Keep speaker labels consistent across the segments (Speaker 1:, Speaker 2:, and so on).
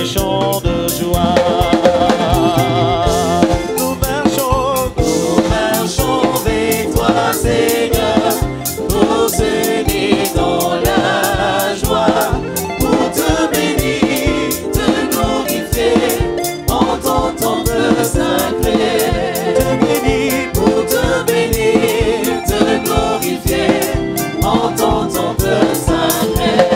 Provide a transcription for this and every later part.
Speaker 1: des chants de joie. Nous marchons vers toi, Seigneur, pour s'unir dans la joie, pour te bénir, te glorifier en ton temple sacré. Te bénir, pour te bénir, te glorifier en ton temple sacré.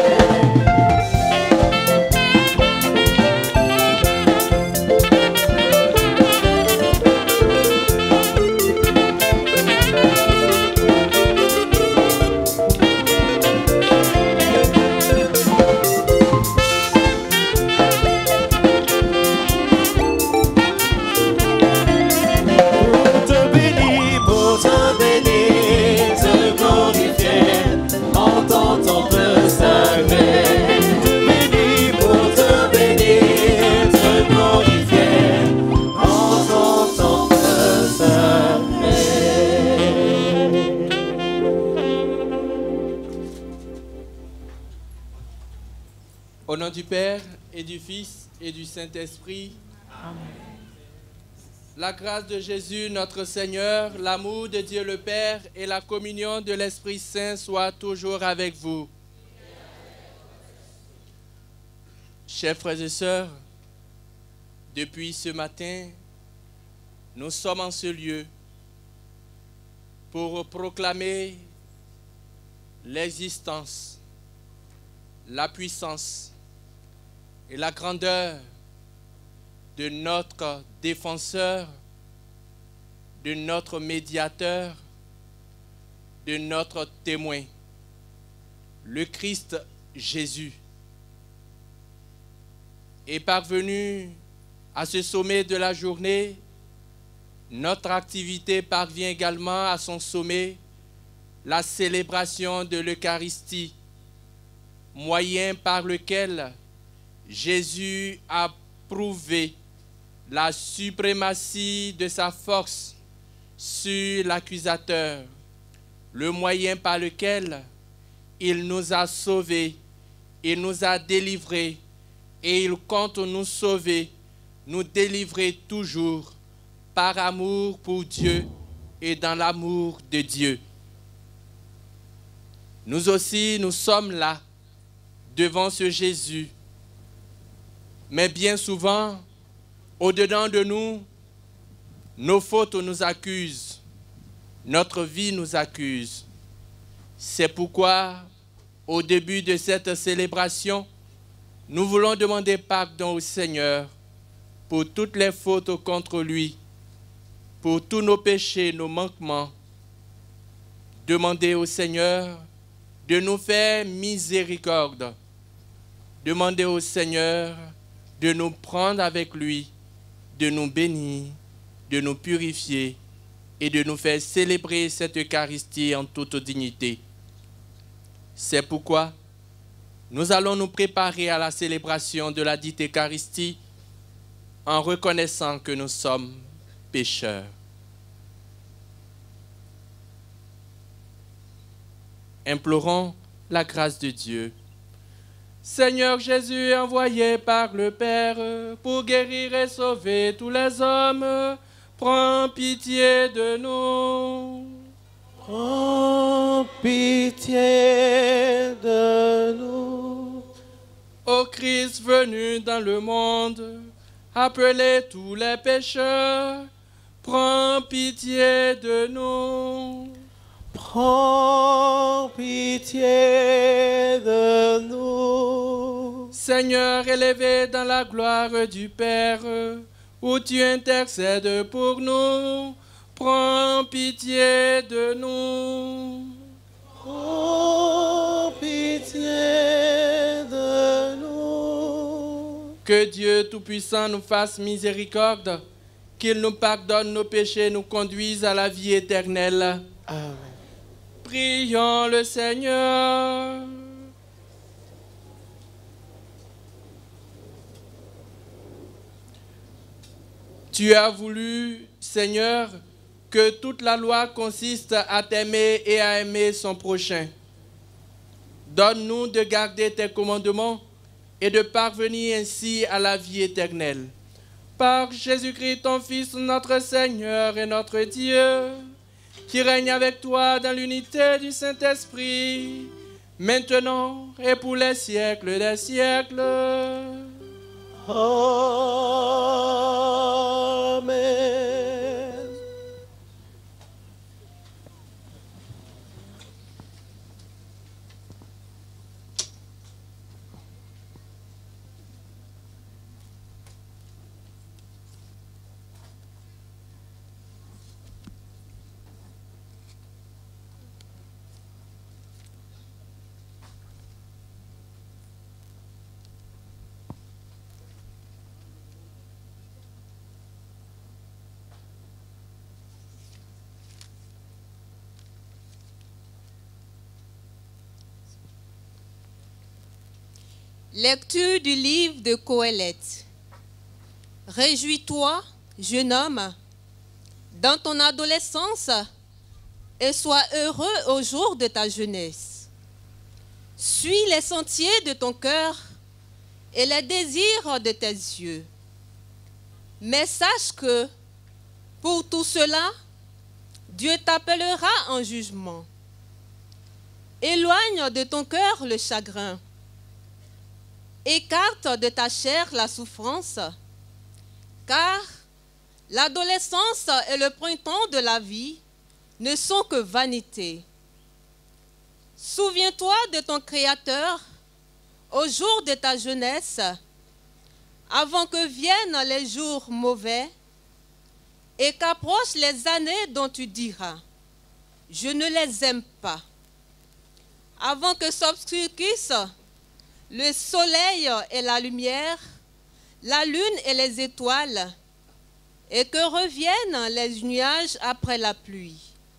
Speaker 2: Au nom du Père et du Fils et du Saint-Esprit. Amen. La grâce de Jésus, notre Seigneur, l'amour de Dieu le Père et la communion de l'Esprit Saint soient toujours avec vous. Chers frères et sœurs, depuis ce matin, nous sommes en ce lieu pour proclamer l'existence, la puissance et la grandeur de notre défenseur, de notre médiateur, de notre témoin, le Christ Jésus. Est parvenu à ce sommet de la journée, notre activité parvient également à son sommet, la célébration de l'Eucharistie, moyen par lequel Jésus a prouvé la suprématie de sa force sur l'accusateur, le moyen par lequel il nous a sauvés, il nous a délivrés et il compte nous sauver, nous délivrer toujours par amour pour Dieu et dans l'amour de Dieu. Nous aussi, nous sommes là devant ce Jésus. Mais bien souvent, au-dedans de nous, nos fautes nous accusent, notre vie nous accuse. C'est pourquoi, au début de cette célébration, nous voulons demander pardon au Seigneur pour toutes les fautes contre lui, pour tous nos péchés, nos manquements. Demander au Seigneur de nous faire miséricorde. Demander au Seigneur de nous prendre avec lui, de nous bénir, de nous purifier et de nous faire célébrer cette Eucharistie en toute dignité. C'est pourquoi nous allons nous préparer à la célébration de la dite Eucharistie en reconnaissant que nous sommes pécheurs. Implorons la grâce de Dieu. Seigneur Jésus, envoyé par le Père pour guérir et sauver tous les hommes, prends pitié de nous.
Speaker 1: Prends pitié de nous.
Speaker 2: Ô Christ venu dans le monde, appelez tous les pécheurs, prends pitié de nous.
Speaker 1: Prends pitié de nous.
Speaker 2: Seigneur, élevé dans la gloire du Père, où tu intercèdes pour nous, prends pitié de nous.
Speaker 1: Prends pitié de nous.
Speaker 2: Que Dieu Tout-Puissant nous fasse miséricorde, qu'il nous pardonne nos péchés, nous conduise à la vie éternelle.
Speaker 1: Amen.
Speaker 2: Prions le Seigneur. Tu as voulu, Seigneur, que toute la loi consiste à t'aimer et à aimer son prochain. Donne-nous de garder tes commandements et de parvenir ainsi à la vie éternelle. Par Jésus-Christ, ton Fils, notre Seigneur et notre Dieu, qui règne avec toi dans l'unité du Saint-Esprit, maintenant et pour les siècles des siècles.
Speaker 1: Amen.
Speaker 3: Lecture du livre de Qoéleth. Réjouis-toi, jeune homme, dans ton adolescence et sois heureux au jour de ta jeunesse. Suis les sentiers de ton cœur et les désirs de tes yeux. Mais sache que, pour tout cela, Dieu t'appellera en jugement. Éloigne de ton cœur le chagrin. Écarte de ta chair la souffrance, car l'adolescence et le printemps de la vie ne sont que vanité. Souviens-toi de ton Créateur au jour de ta jeunesse, avant que viennent les jours mauvais et qu'approchent les années dont tu diras « Je ne les aime pas ». Avant que s'obscurcissent le soleil et la lumière, la lune et les étoiles, et que reviennent les nuages après la pluie.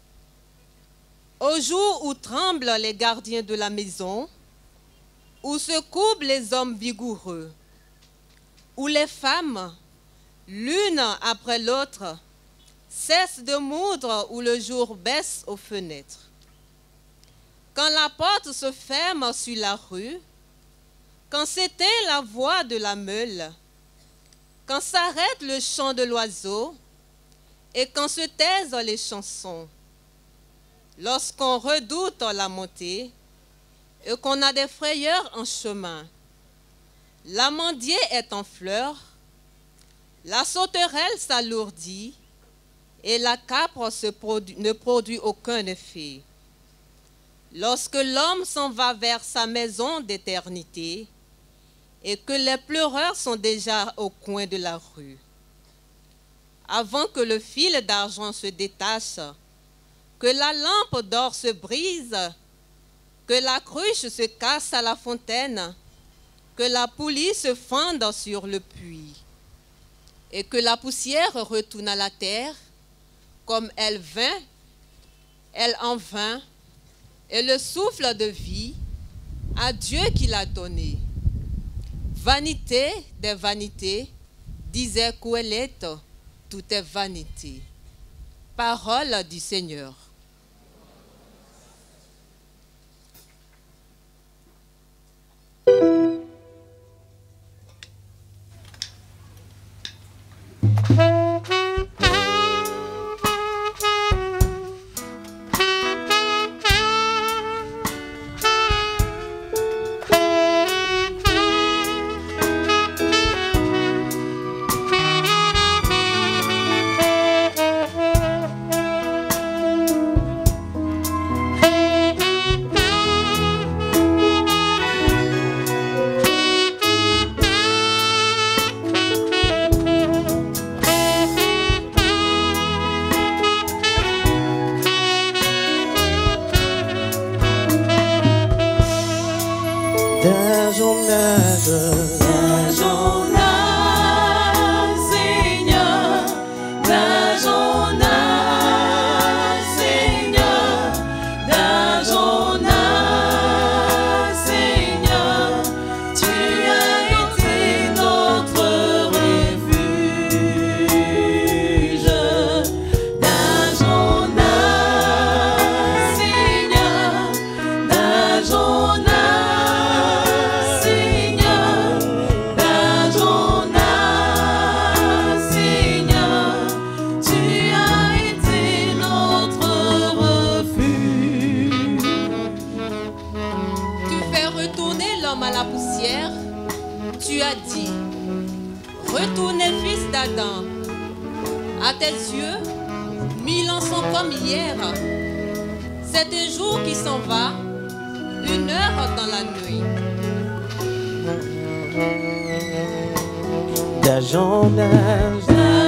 Speaker 3: Au jour où tremblent les gardiens de la maison, où se courbent les hommes vigoureux, où les femmes, l'une après l'autre, cessent de moudre, où le jour baisse aux fenêtres. Quand la porte se ferme sur la rue, quand s'éteint la voix de la meule, quand s'arrête le chant de l'oiseau et quand se taisent les chansons, lorsqu'on redoute la montée et qu'on a des frayeurs en chemin, l'amandier est en fleurs, la sauterelle s'alourdit et la capre ne produit aucun effet. Lorsque l'homme s'en va vers sa maison d'éternité, et que les pleureurs sont déjà au coin de la rue. Avant que le fil d'argent se détache, que la lampe d'or se brise, que la cruche se casse à la fontaine, que la poulie se fende sur le puits, et que la poussière retourne à la terre, comme elle en vint, et le souffle de vie à Dieu qui l'a donné. Vanité des vanités, disait Qoéleth, tout est vanité. Parole du Seigneur. À tes yeux, 1000 ans sont comme hier. C'est un jour qui s'en va, une heure dans la nuit.
Speaker 1: D'âge en âge,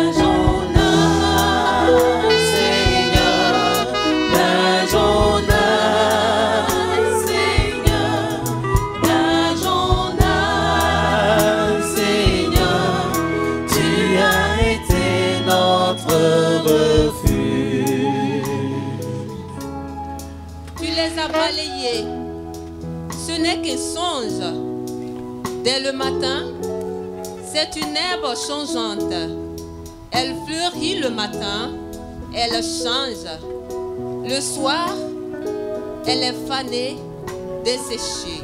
Speaker 1: Seigneur, d'âge en âge, Seigneur, d'âge en âge, Seigneur, tu as été notre refuge.
Speaker 3: Tu les as balayés, ce n'est qu'un songe. Dès le matin, c'est une herbe changeante. Elle fleurit le matin, elle change. Le soir, elle est fanée, desséchée.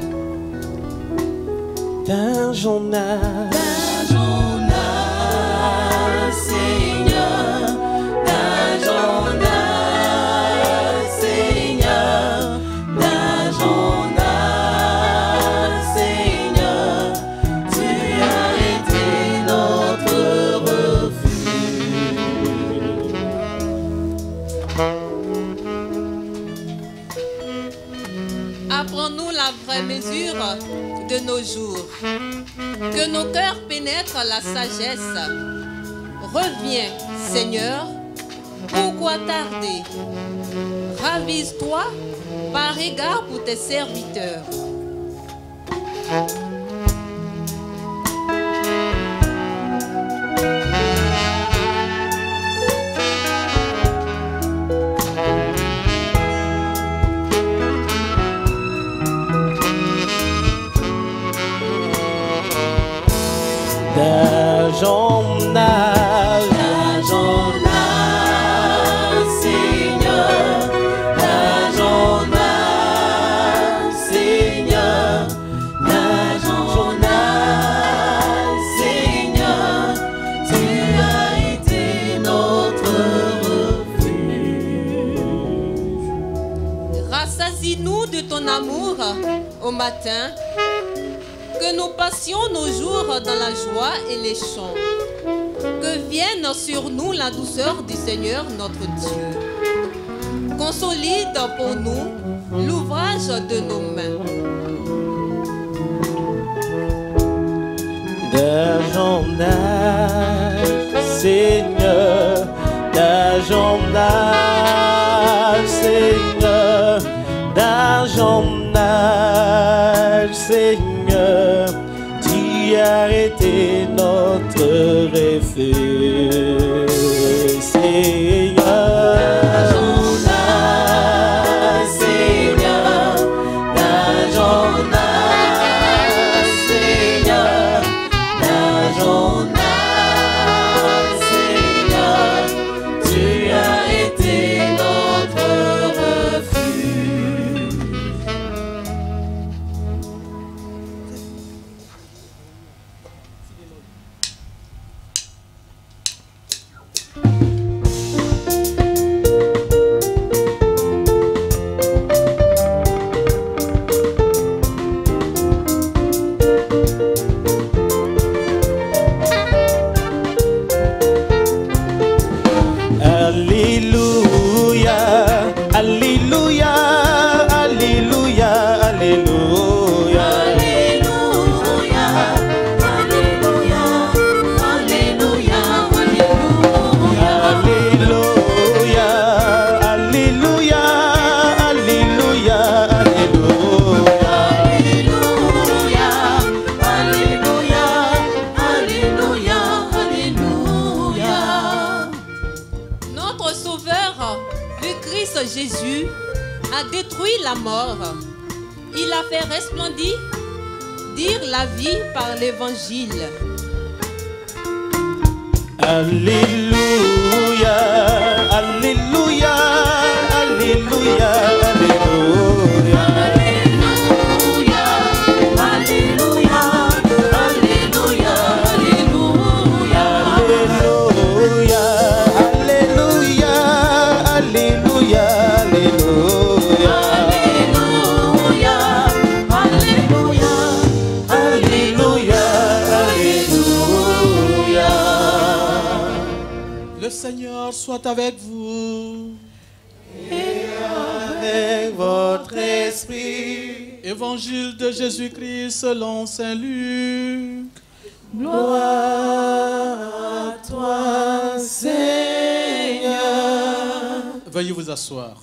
Speaker 1: D'âge en âge, Seigneur, d'âge en âge, Seigneur, d'âge en âge, Seigneur, tu as été notre refuge.
Speaker 3: Apprends-nous la vraie mesure de nos jours. Que nos cœurs pénètrent la sagesse. Reviens, Seigneur, pourquoi tarder? Ravise-toi par égard pour tes serviteurs.
Speaker 1: D'âge en âge, Seigneur, d'âge en âge, Seigneur, d'âge en âge, Seigneur, tu as été notre refuge.
Speaker 3: Rassasie-nous de ton amour au matin. Que nous passions nos jours dans la joie et les chants. Que vienne sur nous la douceur du Seigneur notre Dieu. Consolide pour nous l'ouvrage de nos mains.
Speaker 1: D'âge en âge, Seigneur, d'âge en âge, Seigneur, d'âge en âge, Seigneur, tu as été notre refuge, Seigneur. D'âge en âge, Seigneur, d'âge en âge, Seigneur, d'âge en âge, Seigneur, tu as été notre refuge. Alléluia, Alléluia, Alléluia, Alléluia. Alléluia, Alléluia, Alléluia, Alléluia. Alléluia, Alléluia, Alléluia, Alléluia. Alléluia, Alléluia, Alléluia.
Speaker 3: Notre Sauveur, vu Christ Jésus, a détruit la mort. Il a fait resplendir la vie par l'évangile.
Speaker 1: Alléluia, Alléluia, Alléluia, Alléluia. Alléluia, Alléluia, Alléluia, Alléluia. Alléluia, Alléluia, Alléluia, Alléluia. Alléluia, Alléluia, Alléluia.
Speaker 2: Le Seigneur
Speaker 4: Seigneur soit avec vous.
Speaker 1: Et avec votre esprit.
Speaker 4: Évangile de Jésus-Christ selon Saint Luc.
Speaker 1: Gloire à toi, Seigneur.
Speaker 4: Veuillez vous asseoir.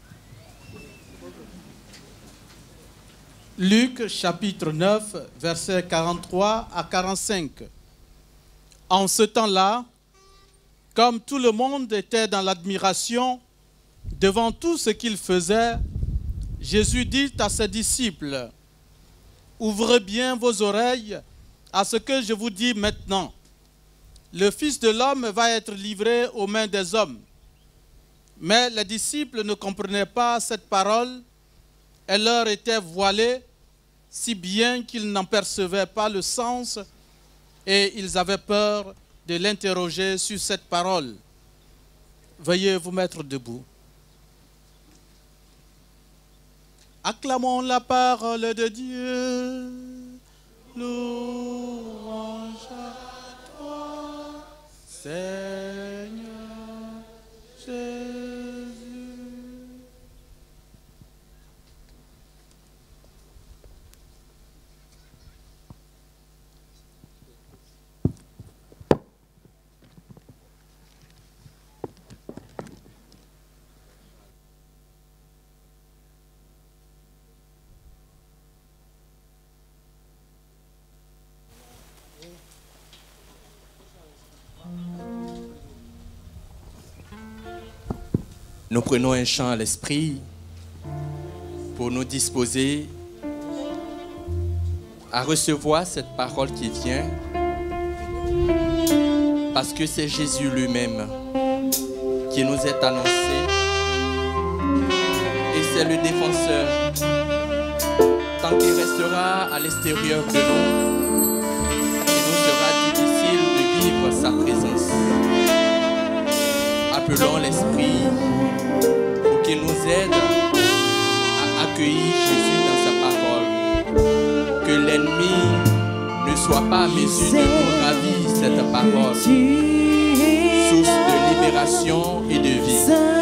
Speaker 4: Luc chapitre 9, versets 43 à 45. En ce temps-là, comme tout le monde était dans l'admiration devant tout ce qu'il faisait, Jésus dit à ses disciples, « Ouvrez bien vos oreilles à ce que je vous dis maintenant. Le Fils de l'homme va être livré aux mains des hommes. » Mais les disciples ne comprenaient pas cette parole. Elle leur était voilée, si bien qu'ils n'en percevaient pas le sens, et ils avaient peur de l'interroger sur cette parole. Veuillez vous mettre debout. Acclamons la parole de Dieu. Louange à toi, Seigneur Jésus.
Speaker 2: Nous prenons un chant à l'esprit pour nous disposer à recevoir cette parole qui vient, parce que c'est Jésus lui-même qui nous est annoncé et c'est le défenseur. Tant qu'il restera à l'extérieur de nous, il nous sera difficile de vivre sa présence. Appelons l'Esprit pour qu'il nous aide à accueillir Jésus dans sa parole. Que l'ennemi ne soit pas à mesure de nous ravir cette parole. Source de libération et de vie.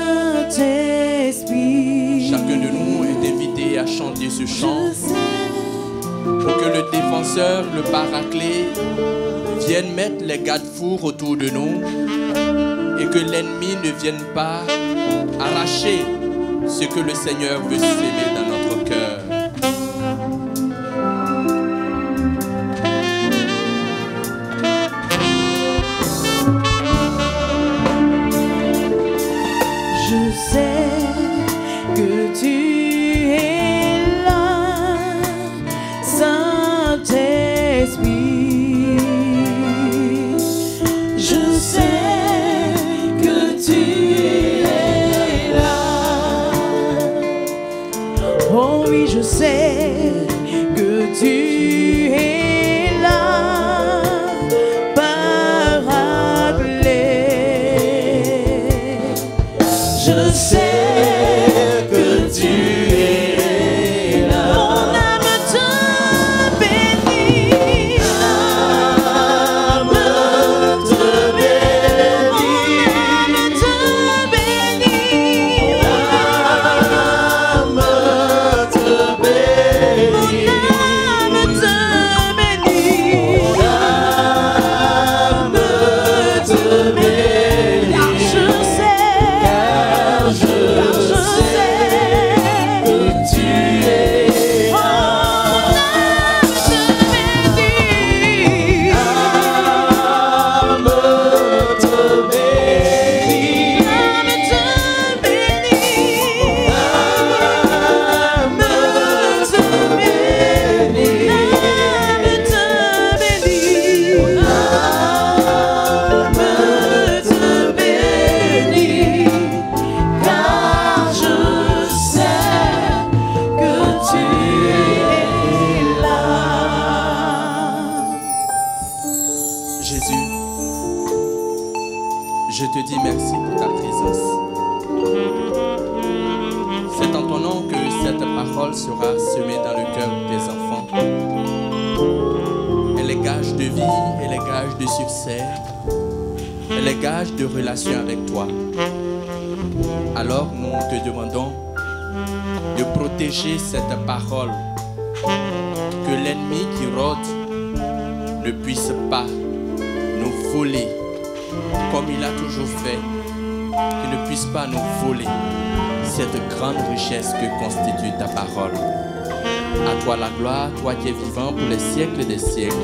Speaker 2: Chacun de nous est invité à chanter ce chant pour que le défenseur, le paraclet, vienne mettre les garde-fours autour de nous et que l'ennemi ne vienne pas arracher ce que le Seigneur veut s'aimer dans notre cœur.
Speaker 1: Je sais que tu es là, Saint-Esprit. Je sais que tu es là. Oh oui, je sais que tu es là, Paraclet. Je sais que tu es là. Mon âme te bénit. Âme te bénit. Mon âme te bénit. Âme te bénit. Mon âme te bénit. Âme te bénit. Car je sais que tu es là. Mon âme te bénit. Âme te bénit. Âme te bénit. Âme te bénit. Âme te bénit. Âme te bénit. Car je sais que tu es là.
Speaker 2: Jésus, je te dis merci pour ta présence. C'est en ton nom que cette parole sera semée dans le cœur des enfants. Elle est gage de vie, elle est gage de succès. elle est gage de relation avec toi. Alors nous te demandons de protéger cette parole, que l'ennemi qui rôde ne puisse pas nous voler comme il a toujours fait, qu'il ne puisse pas nous voler cette grande richesse que constitue ta parole. À toi la gloire, toi qui es vivant pour les siècles des siècles.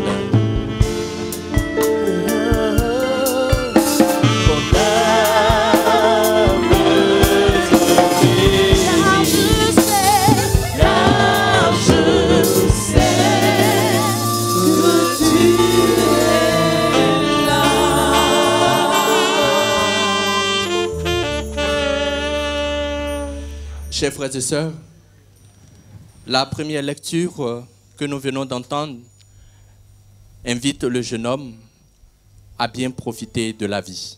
Speaker 2: Chers frères et sœurs, la première lecture que nous venons d'entendre invite le jeune homme à bien profiter de la vie.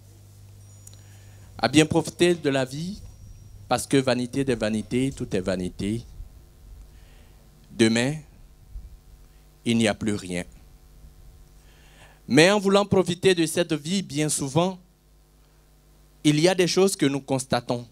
Speaker 2: À bien profiter de la vie parce que vanité des vanités, tout est vanité. Demain, il n'y a plus rien. Mais en voulant profiter de cette vie, bien souvent, il y a des choses que nous constatons.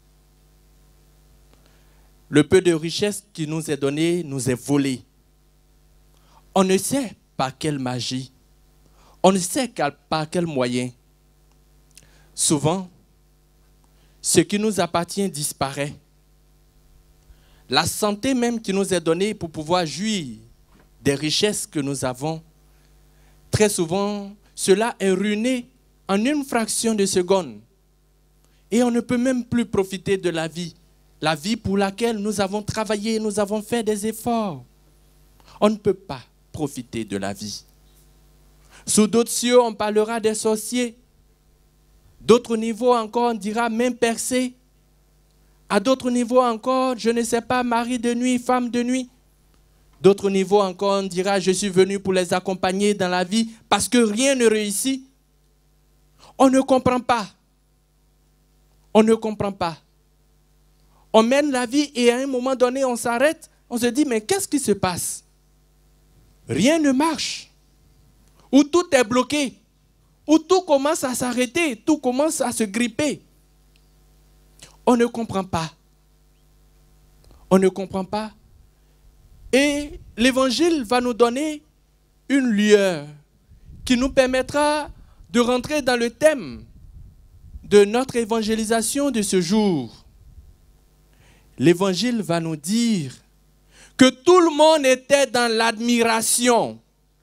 Speaker 2: Le peu de richesse qui nous est donné nous est volé. On ne sait par quelle magie, on ne sait par quel moyen. Souvent, ce qui nous appartient disparaît. La santé même qui nous est donnée pour pouvoir jouir des richesses que nous avons, très souvent, cela est ruiné en une fraction de seconde. Et on ne peut même plus profiter de la vie pour laquelle nous avons travaillé, nous avons fait des efforts. On ne peut pas profiter de la vie. Sous d'autres cieux, on parlera des sorciers. D'autres niveaux encore, on dira main percée. À d'autres niveaux encore, je ne sais pas, mari de nuit, femme de nuit. D'autres niveaux encore, on dira je suis venu pour les accompagner dans la vie parce que rien ne réussit. On ne comprend pas. On ne comprend pas. On mène la vie et à un moment donné, on s'arrête. On se dit, mais qu'est-ce qui se passe? Rien ne marche. Ou tout est bloqué. Ou tout commence à s'arrêter. Tout commence à se gripper. On ne comprend pas. On ne comprend pas. Et l'Évangile va nous donner une lueur qui nous permettra de rentrer dans le thème de notre évangélisation de ce jour. L'Évangile va nous dire que tout le monde était dans l'admiration.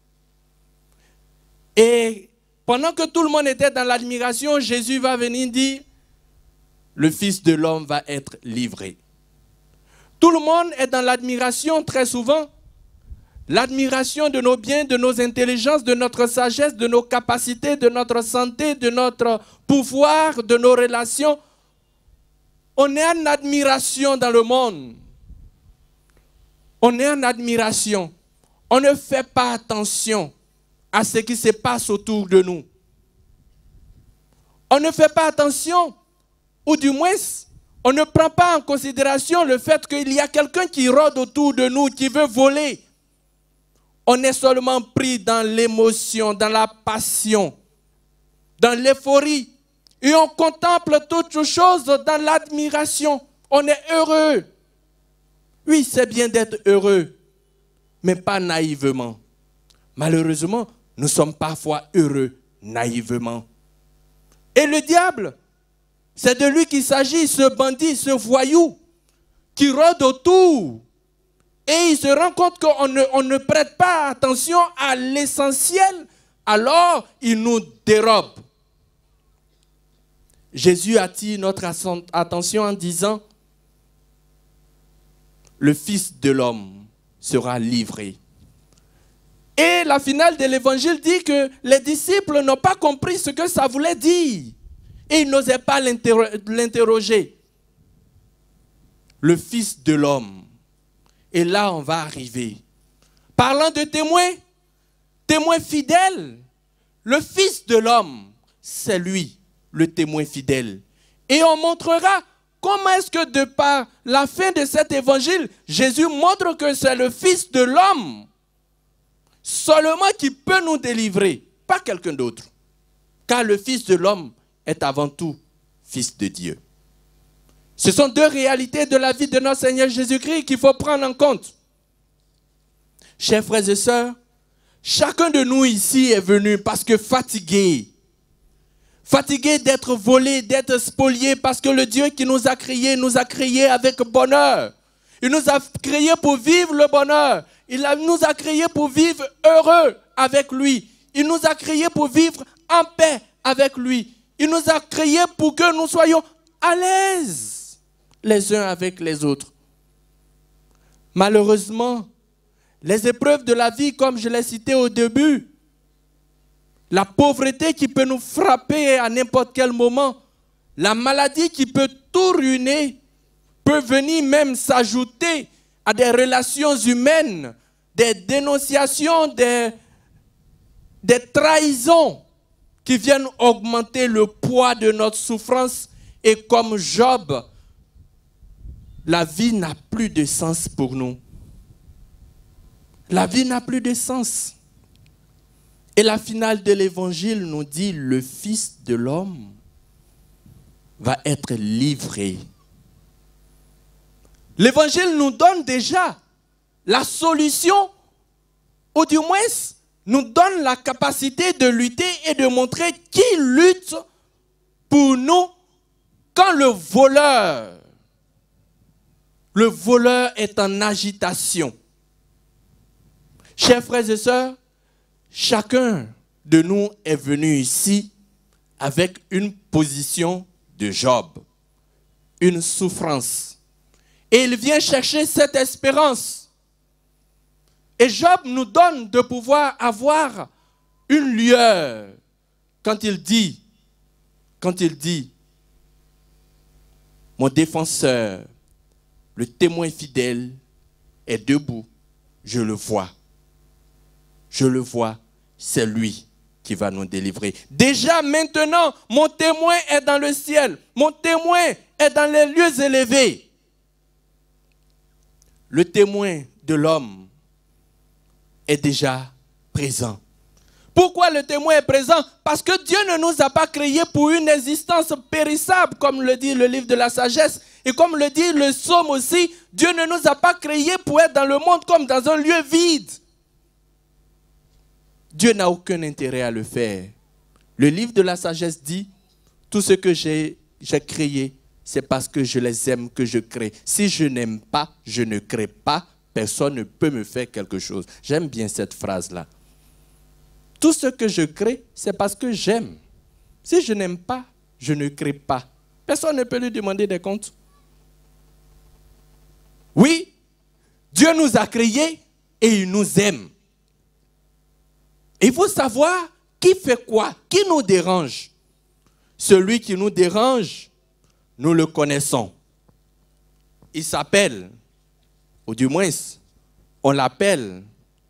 Speaker 2: Et pendant que tout le monde était dans l'admiration, Jésus va venir dire, le Fils de l'homme va être livré. Tout le monde est dans l'admiration très souvent. L'admiration de nos biens, de nos intelligences, de notre sagesse, de nos capacités, de notre santé, de notre pouvoir, de nos relations. On est en admiration dans le monde. On est en admiration. On ne fait pas attention à ce qui se passe autour de nous. On ne fait pas attention, ou du moins, on ne prend pas en considération le fait qu'il y a quelqu'un qui rôde autour de nous, qui veut voler. On est seulement pris dans l'émotion, dans la passion, dans l'euphorie. Et on contemple toutes choses dans l'admiration. On est heureux. Oui, c'est bien d'être heureux, mais pas naïvement. Malheureusement, nous sommes parfois heureux naïvement. Et le diable, c'est de lui qu'il s'agit, ce bandit, ce voyou, qui rôde autour. Et il se rend compte qu'on ne prête pas attention à l'essentiel, alors il nous dérobe. Jésus attire notre attention en disant, le Fils de l'homme sera livré. Et la finale de l'évangile dit que les disciples n'ont pas compris ce que ça voulait dire. Et ils n'osaient pas l'interroger. Le Fils de l'homme. Et là, on va arriver. Parlant de témoins, témoins fidèles, le Fils de l'homme, c'est lui, le témoin fidèle. Et on montrera comment est-ce que de par la fin de cet évangile, Jésus montre que c'est le Fils de l'homme seulement qui peut nous délivrer, pas quelqu'un d'autre. car le Fils de l'homme est avant tout Fils de Dieu. Ce sont deux réalités de la vie de notre Seigneur Jésus-Christ qu'il faut prendre en compte. Chers frères et sœurs, chacun de nous ici est venu parce que fatigué. Fatigué d'être volé, d'être spolié, parce que le Dieu qui nous a créés avec bonheur. Il nous a créés pour vivre le bonheur. Il nous a créés pour vivre heureux avec lui. Il nous a créés pour vivre en paix avec lui. Il nous a créés pour que nous soyons à l'aise les uns avec les autres. Malheureusement, les épreuves de la vie, comme je l'ai cité au début, la pauvreté qui peut nous frapper à n'importe quel moment, la maladie qui peut tout ruiner, peut venir même s'ajouter à des relations humaines, des dénonciations, des trahisons qui viennent augmenter le poids de notre souffrance. Et comme Job, la vie n'a plus de sens pour nous. La vie n'a plus de sens. Et la finale de l'évangile nous dit, le Fils de l'homme va être livré. L'évangile nous donne déjà la solution, ou du moins nous donne la capacité de lutter et de montrer qui lutte pour nous quand le voleur est en agitation. Chers frères et sœurs, chacun de nous est venu ici avec une position de Job, une souffrance. Et il vient chercher cette espérance. Et Job nous donne de pouvoir avoir une lueur quand il dit, mon défenseur, le témoin fidèle est debout, je le vois, c'est lui qui va nous délivrer. Déjà maintenant, mon témoin est dans le ciel, mon témoin est dans les lieux élevés. Le témoin de l'homme est déjà présent. Pourquoi le témoin est présent? Parce que Dieu ne nous a pas créés pour une existence périssable, comme le dit le livre de la sagesse. Et comme le dit le psaume aussi, Dieu ne nous a pas créés pour être dans le monde comme dans un lieu vide. Dieu n'a aucun intérêt à le faire. Le livre de la sagesse dit, tout ce que j'ai créé, c'est parce que je les aime que je crée. Si je n'aime pas, je ne crée pas. Personne ne peut me faire quelque chose. J'aime bien cette phrase-là. Tout ce que je crée, c'est parce que j'aime. Si je n'aime pas, je ne crée pas. Personne ne peut lui demander des comptes. Oui, Dieu nous a créés et il nous aime. Il faut savoir qui fait quoi, qui nous dérange. Celui qui nous dérange, nous le connaissons. Il s'appelle, ou du moins, on l'appelle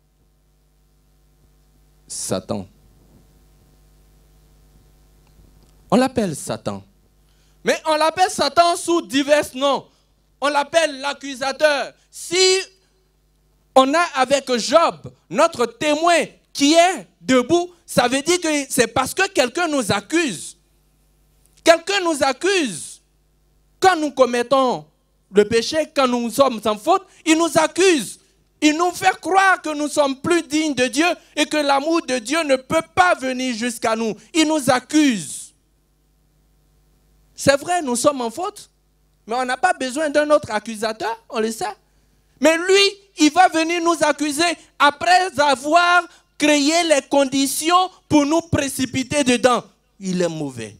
Speaker 2: Satan. On l'appelle Satan. Mais on l'appelle Satan sous divers noms. On l'appelle l'accusateur. Si on a avec Job notre témoin qui est debout, ça veut dire que c'est parce que quelqu'un nous accuse. Quelqu'un nous accuse. Quand nous commettons le péché, quand nous sommes en faute, il nous accuse. Il nous fait croire que nous sommes plus dignes de Dieu et que l'amour de Dieu ne peut pas venir jusqu'à nous. Il nous accuse. C'est vrai, nous sommes en faute, mais on n'a pas besoin d'un autre accusateur, on le sait. Mais lui, il va venir nous accuser après avoir créé les conditions pour nous précipiter dedans. Il est mauvais.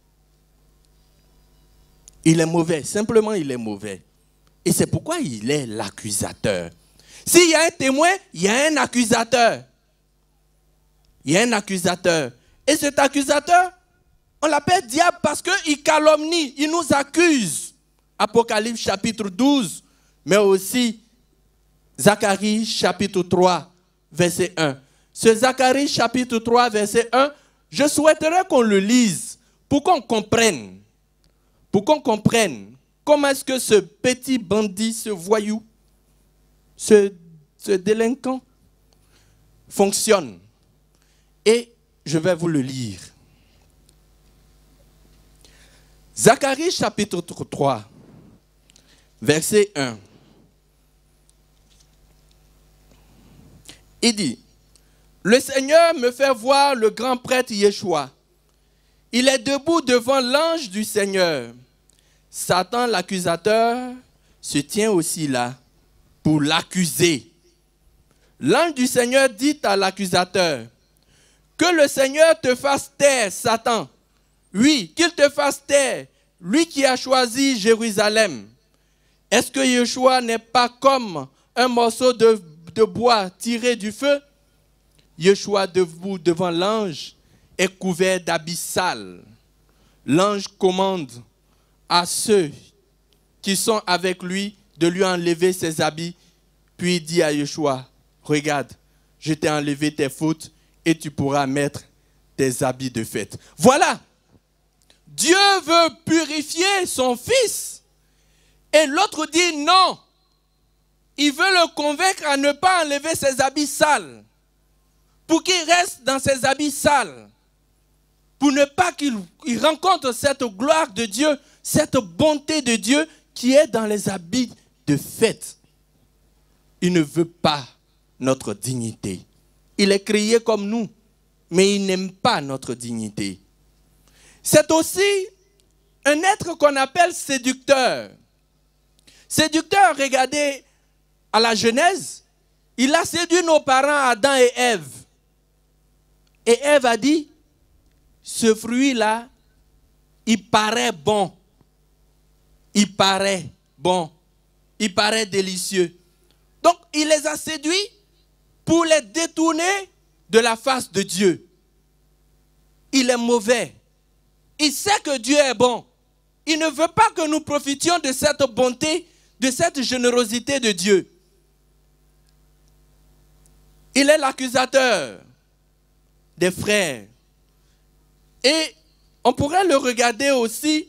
Speaker 2: Il est mauvais, simplement il est mauvais. Et c'est pourquoi il est l'accusateur. S'il y a un témoin, il y a un accusateur. Il y a un accusateur. Et cet accusateur, on l'appelle diable parce qu'il calomnie, il nous accuse. Apocalypse chapitre 12, mais aussi Zacharie chapitre 3, verset 1. Ce Zacharie chapitre 3, verset 1, je souhaiterais qu'on le lise pour qu'on comprenne. Pour qu'on comprenne comment est-ce que ce petit bandit, ce voyou, ce délinquant fonctionne. Et je vais vous le lire. Zacharie chapitre 3, verset 1. Il dit, « Le Seigneur me fait voir le grand prêtre Yeshua. Il est debout devant l'ange du Seigneur. Satan, l'accusateur, se tient aussi là pour l'accuser. L'ange du Seigneur dit à l'accusateur, « Que le Seigneur te fasse taire, Satan. Oui, qu'il te fasse taire, lui qui a choisi Jérusalem. Est-ce que Yeshua n'est pas comme un morceau de bois tiré du feu? » Yeshua debout devant l'ange est couvert d'habits sales. L'ange commande à ceux qui sont avec lui de lui enlever ses habits, puis il dit à Yeshua, « Regarde, je t'ai enlevé tes fautes et tu pourras mettre tes habits de fête. » Voilà, Dieu veut purifier son fils et l'autre dit non. Il veut le convaincre à ne pas enlever ses habits sales pour qu'il reste dans ses habits sales, pour ne pas qu'il rencontre cette gloire de Dieu, cette bonté de Dieu qui est dans les habits de fête. Il ne veut pas notre dignité. Il est créé comme nous, mais il n'aime pas notre dignité. C'est aussi un être qu'on appelle séducteur. Séducteur, regardez à la Genèse, il a séduit nos parents Adam et Ève. Et Ève a dit, ce fruit-là, il paraît bon. Il paraît bon. Il paraît délicieux. Donc, il les a séduits pour les détourner de la face de Dieu. Il est mauvais. Il sait que Dieu est bon. Il ne veut pas que nous profitions de cette bonté, de cette générosité de Dieu. Il est l'accusateur des frères. Et on pourrait le regarder aussi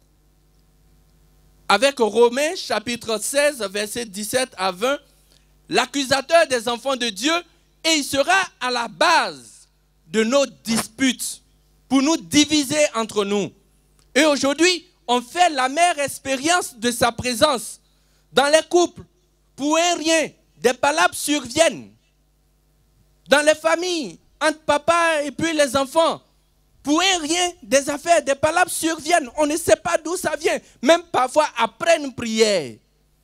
Speaker 2: avec Romains chapitre 16, verset 17 à 20. L'accusateur des enfants de Dieu, et il sera à la base de nos disputes pour nous diviser entre nous. Et aujourd'hui, on fait l'amère expérience de sa présence dans les couples. Pour un rien, des palabres surviennent. Dans les familles, entre papa et puis les enfants, pour un rien, des affaires, des palabres surviennent. On ne sait pas d'où ça vient, même parfois après une prière.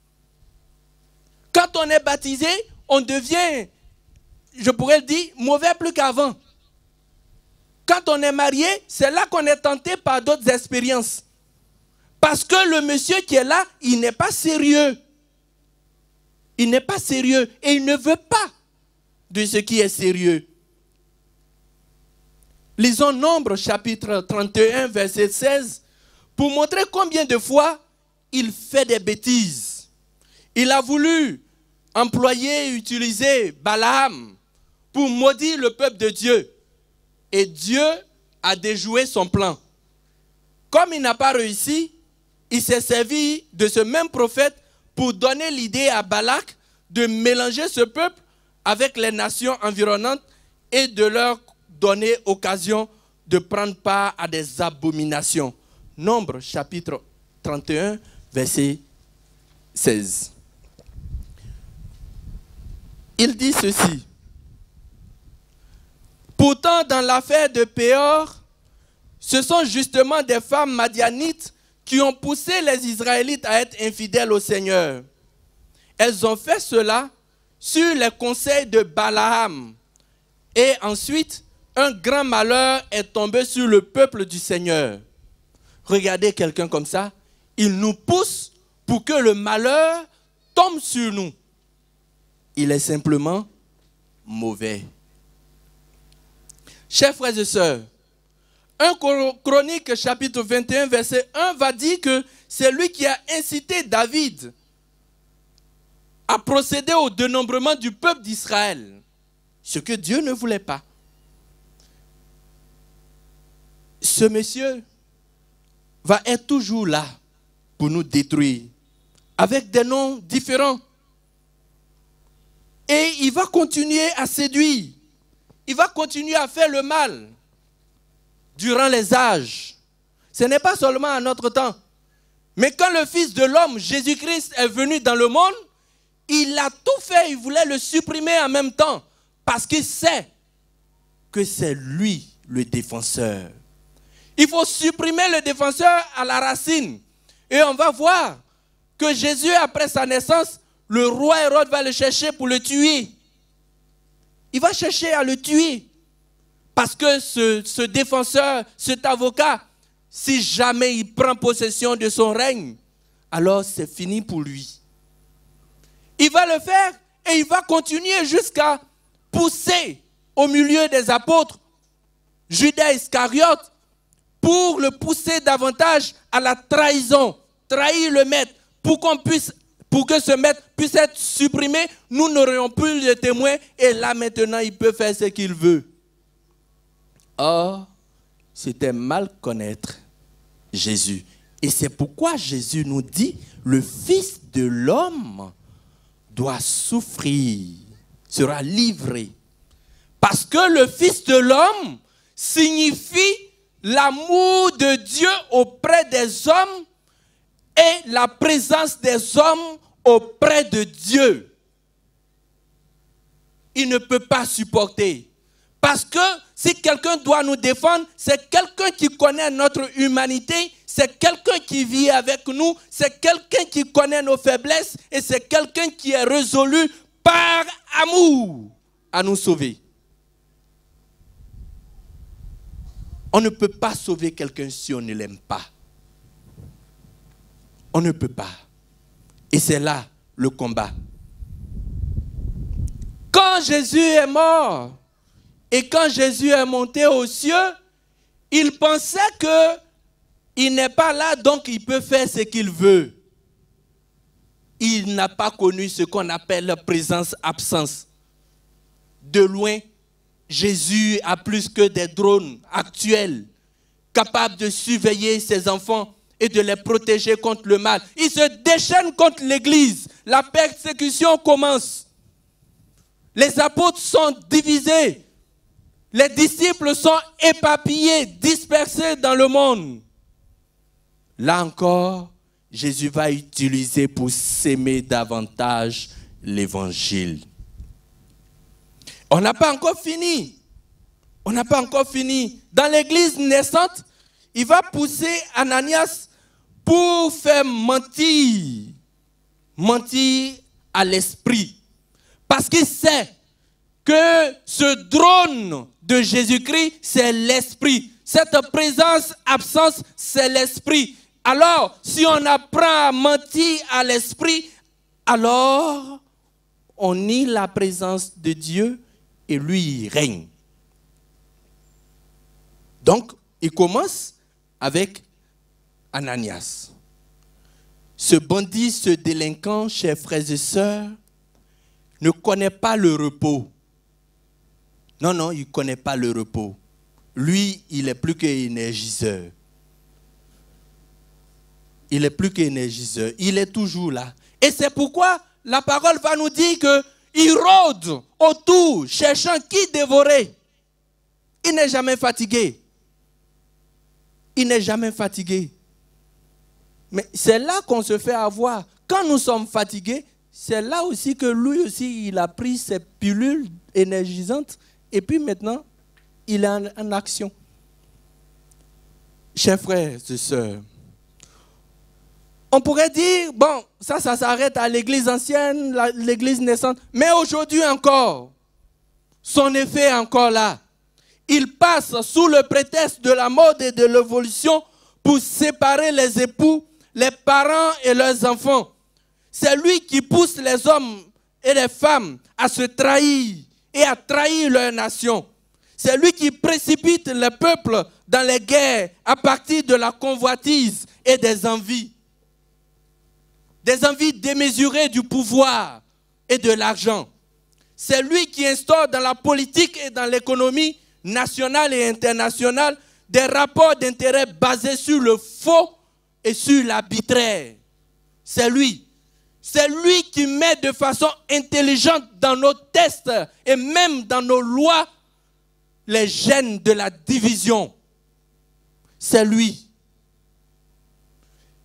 Speaker 2: Quand on est baptisé, on devient, je pourrais le dire, mauvais plus qu'avant. Quand on est marié, c'est là qu'on est tenté par d'autres expériences. Parce que le monsieur qui est là, il n'est pas sérieux. Il n'est pas sérieux et il ne veut pas de ce qui est sérieux. Lisons Nombre chapitre 31, verset 16, pour montrer combien de fois il fait des bêtises. Il a voulu utiliser Balaam pour maudire le peuple de Dieu. Et Dieu a déjoué son plan. Comme il n'a pas réussi, il s'est servi de ce même prophète pour donner l'idée à Balak de mélanger ce peuple avec les nations environnantes et de leur donner occasion de prendre part à des abominations. Nombre chapitre 31, verset 16. Il dit ceci. Pourtant, dans l'affaire de Péor, ce sont justement des femmes madianites qui ont poussé les Israélites à être infidèles au Seigneur. Elles ont fait cela sur les conseils de Balaam. Et ensuite, un grand malheur est tombé sur le peuple du Seigneur. Regardez quelqu'un comme ça, il nous pousse pour que le malheur tombe sur nous. Il est simplement mauvais. Chers frères et sœurs, 1 Chronique chapitre 21 verset 1 va dire que c'est lui qui a incité David à procéder au dénombrement du peuple d'Israël, ce que Dieu ne voulait pas. Ce monsieur va être toujours là pour nous détruire, avec des noms différents. Et il va continuer à séduire. Il va continuer à faire le mal durant les âges. Ce n'est pas seulement à notre temps. Mais quand le Fils de l'homme, Jésus-Christ, est venu dans le monde, il a tout fait, il voulait le supprimer en même temps. Parce qu'il sait que c'est lui le défenseur. Il faut supprimer le défenseur à la racine. Et on va voir que Jésus, après sa naissance, le roi Hérode va le chercher pour le tuer. Il va chercher à le tuer. Parce que ce défenseur, cet avocat, si jamais il prend possession de son règne, alors c'est fini pour lui. Il va le faire et il va continuer jusqu'à pousser au milieu des apôtres Judas Iscariote pour le pousser davantage à la trahison, trahir le maître, pour que ce maître puisse être supprimé. Nous n'aurions plus de témoins et là maintenant il peut faire ce qu'il veut. Or, c'était mal connaître Jésus. Et c'est pourquoi Jésus nous dit, le Fils de l'homme doit souffrir, sera livré. Parce que le Fils de l'homme signifie l'amour de Dieu auprès des hommes et la présence des hommes auprès de Dieu. Il ne peut pas supporter. Parce que si quelqu'un doit nous défendre, c'est quelqu'un qui connaît notre humanité, c'est quelqu'un qui vit avec nous, c'est quelqu'un qui connaît nos faiblesses et c'est quelqu'un qui est résolu par amour à nous sauver. On ne peut pas sauver quelqu'un si on ne l'aime pas. On ne peut pas. Et c'est là le combat. Quand Jésus est mort et quand Jésus est monté aux cieux, il pensait qu'il n'est pas là, donc il peut faire ce qu'il veut. Il n'a pas connu ce qu'on appelle la présence-absence. De loin, Jésus a plus que des drones actuels, capables de surveiller ses enfants et de les protéger contre le mal. Il se déchaîne contre l'Église. La persécution commence. Les apôtres sont divisés. Les disciples sont éparpillés, dispersés dans le monde. Là encore, Jésus va utiliser pour s'aimer davantage l'évangile. On n'a pas encore fini. On n'a pas encore fini. Dans l'église naissante, il va pousser Ananias pour faire mentir à l'esprit. Parce qu'il sait que ce drone de Jésus-Christ, c'est l'esprit. Cette présence-absence, c'est l'esprit. Alors, si on apprend à mentir à l'esprit, alors on nie la présence de Dieu et lui, il règne. Donc, il commence avec Ananias. Ce bandit, ce délinquant, chers frères et sœurs, ne connaît pas le repos. Non, il ne connaît pas le repos. Lui, il est plus qu'énergiseur. Il est plus qu'énergiseur. Il est toujours là. Et c'est pourquoi la parole va nous dire qu'il rôde autour, cherchant qui dévorer. Il n'est jamais fatigué. Il n'est jamais fatigué. Mais c'est là qu'on se fait avoir. Quand nous sommes fatigués, c'est là aussi que lui aussi, il a pris ses pilules énergisantes et puis maintenant, il est en action. Chers frères et sœurs, on pourrait dire, bon, ça s'arrête à l'église ancienne, l'église naissante, mais aujourd'hui encore, son effet est encore là. Il passe sous le prétexte de la mode et de l'évolution pour séparer les époux, les parents et leurs enfants. C'est lui qui pousse les hommes et les femmes à se trahir et à trahir leur nation. C'est lui qui précipite le peuple dans les guerres à partir de la convoitise et des envies. Des envies démesurées du pouvoir et de l'argent. C'est lui qui instaure dans la politique et dans l'économie nationale et internationale des rapports d'intérêt basés sur le faux et sur l'arbitraire. C'est lui. C'est lui qui met de façon intelligente dans nos tests et même dans nos lois les gènes de la division. C'est lui.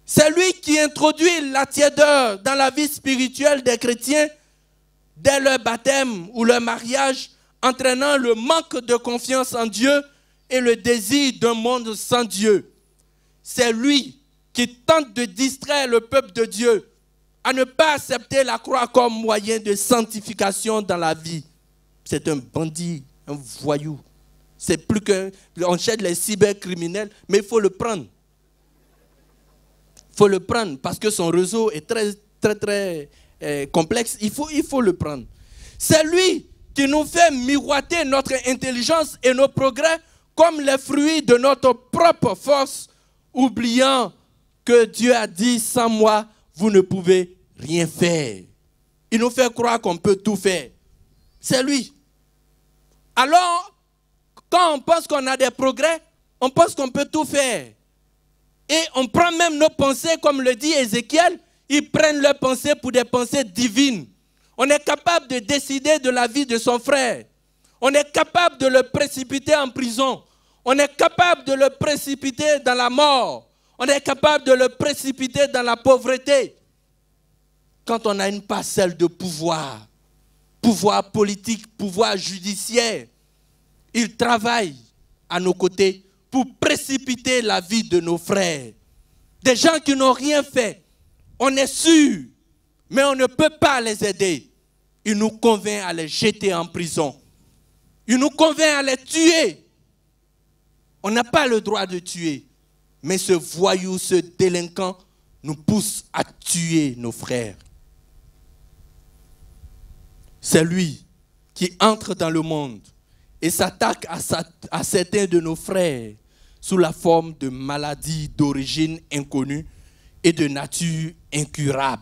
Speaker 2: C'est lui qui introduit la tiédeur dans la vie spirituelle des chrétiens dès leur baptême ou leur mariage, entraînant le manque de confiance en Dieu et le désir d'un monde sans Dieu. C'est lui qui tente de distraire le peuple de Dieu à ne pas accepter la croix comme moyen de sanctification dans la vie. C'est un bandit, un voyou. C'est plus qu'on cherche les cybercriminels, mais il faut le prendre. Il faut le prendre parce que son réseau est très complexe. Il faut le prendre. C'est lui qui nous fait miroiter notre intelligence et nos progrès comme les fruits de notre propre force, oubliant que Dieu a dit, sans moi, vous ne pouvez rien faire. Il nous fait croire qu'on peut tout faire. C'est lui. Alors, quand on pense qu'on a des progrès, on pense qu'on peut tout faire. Et on prend même nos pensées, comme le dit Ézéchiel, ils prennent leurs pensées pour des pensées divines. On est capable de décider de la vie de son frère. On est capable de le précipiter en prison. On est capable de le précipiter dans la mort. On est capable de le précipiter dans la pauvreté. Quand on a une parcelle de pouvoir, pouvoir politique, pouvoir judiciaire, il travaille à nos côtés pour précipiter la vie de nos frères. Des gens qui n'ont rien fait, on est sûr, mais on ne peut pas les aider. Il nous convainc à les jeter en prison. Il nous convainc à les tuer. On n'a pas le droit de tuer, mais ce voyou, ce délinquant nous pousse à tuer nos frères. C'est lui qui entre dans le monde et s'attaque à certains de nos frères sous la forme de maladies d'origine inconnue et de nature incurable.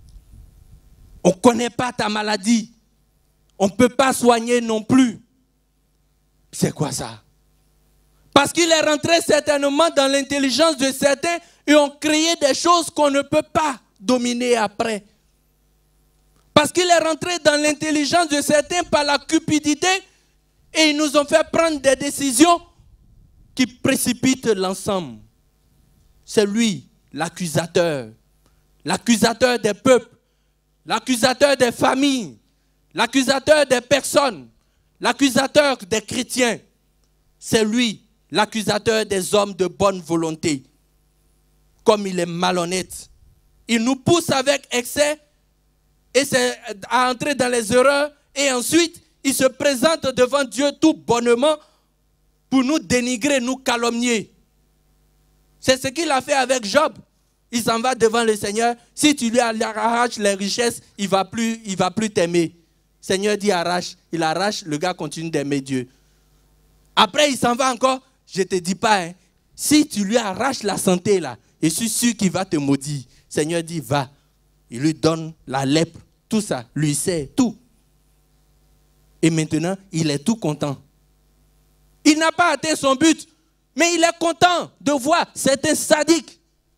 Speaker 2: On ne connaît pas ta maladie. On ne peut pas soigner non plus. C'est quoi ça? Parce qu'il est rentré certainement dans l'intelligence de certains et ont créé des choses qu'on ne peut pas dominer après. Parce qu'il est rentré dans l'intelligence de certains par la cupidité et ils nous ont fait prendre des décisions qui précipitent l'ensemble. C'est lui, l'accusateur des peuples, l'accusateur des familles, l'accusateur des personnes, l'accusateur des chrétiens. C'est lui, l'accusateur des hommes de bonne volonté. Comme il est malhonnête, il nous pousse avec excès et c'est à entrer dans les erreurs et ensuite il se présente devant Dieu tout bonnement pour nous dénigrer, nous calomnier. C'est ce qu'il a fait avec Job. Il s'en va devant le Seigneur. Si tu lui arraches les richesses, il va plus t'aimer. Le Seigneur dit arrache. Il arrache, le gars continue d'aimer Dieu. Après, il s'en va encore. Je ne te dis pas, hein, si tu lui arraches la santé, là, je suis sûr qu'il va te maudire. Le Seigneur dit va. Il lui donne la lèpre, tout ça, lui sait tout. Et maintenant, il est tout content. Il n'a pas atteint son but, mais il est content de voir. C'est un sadique.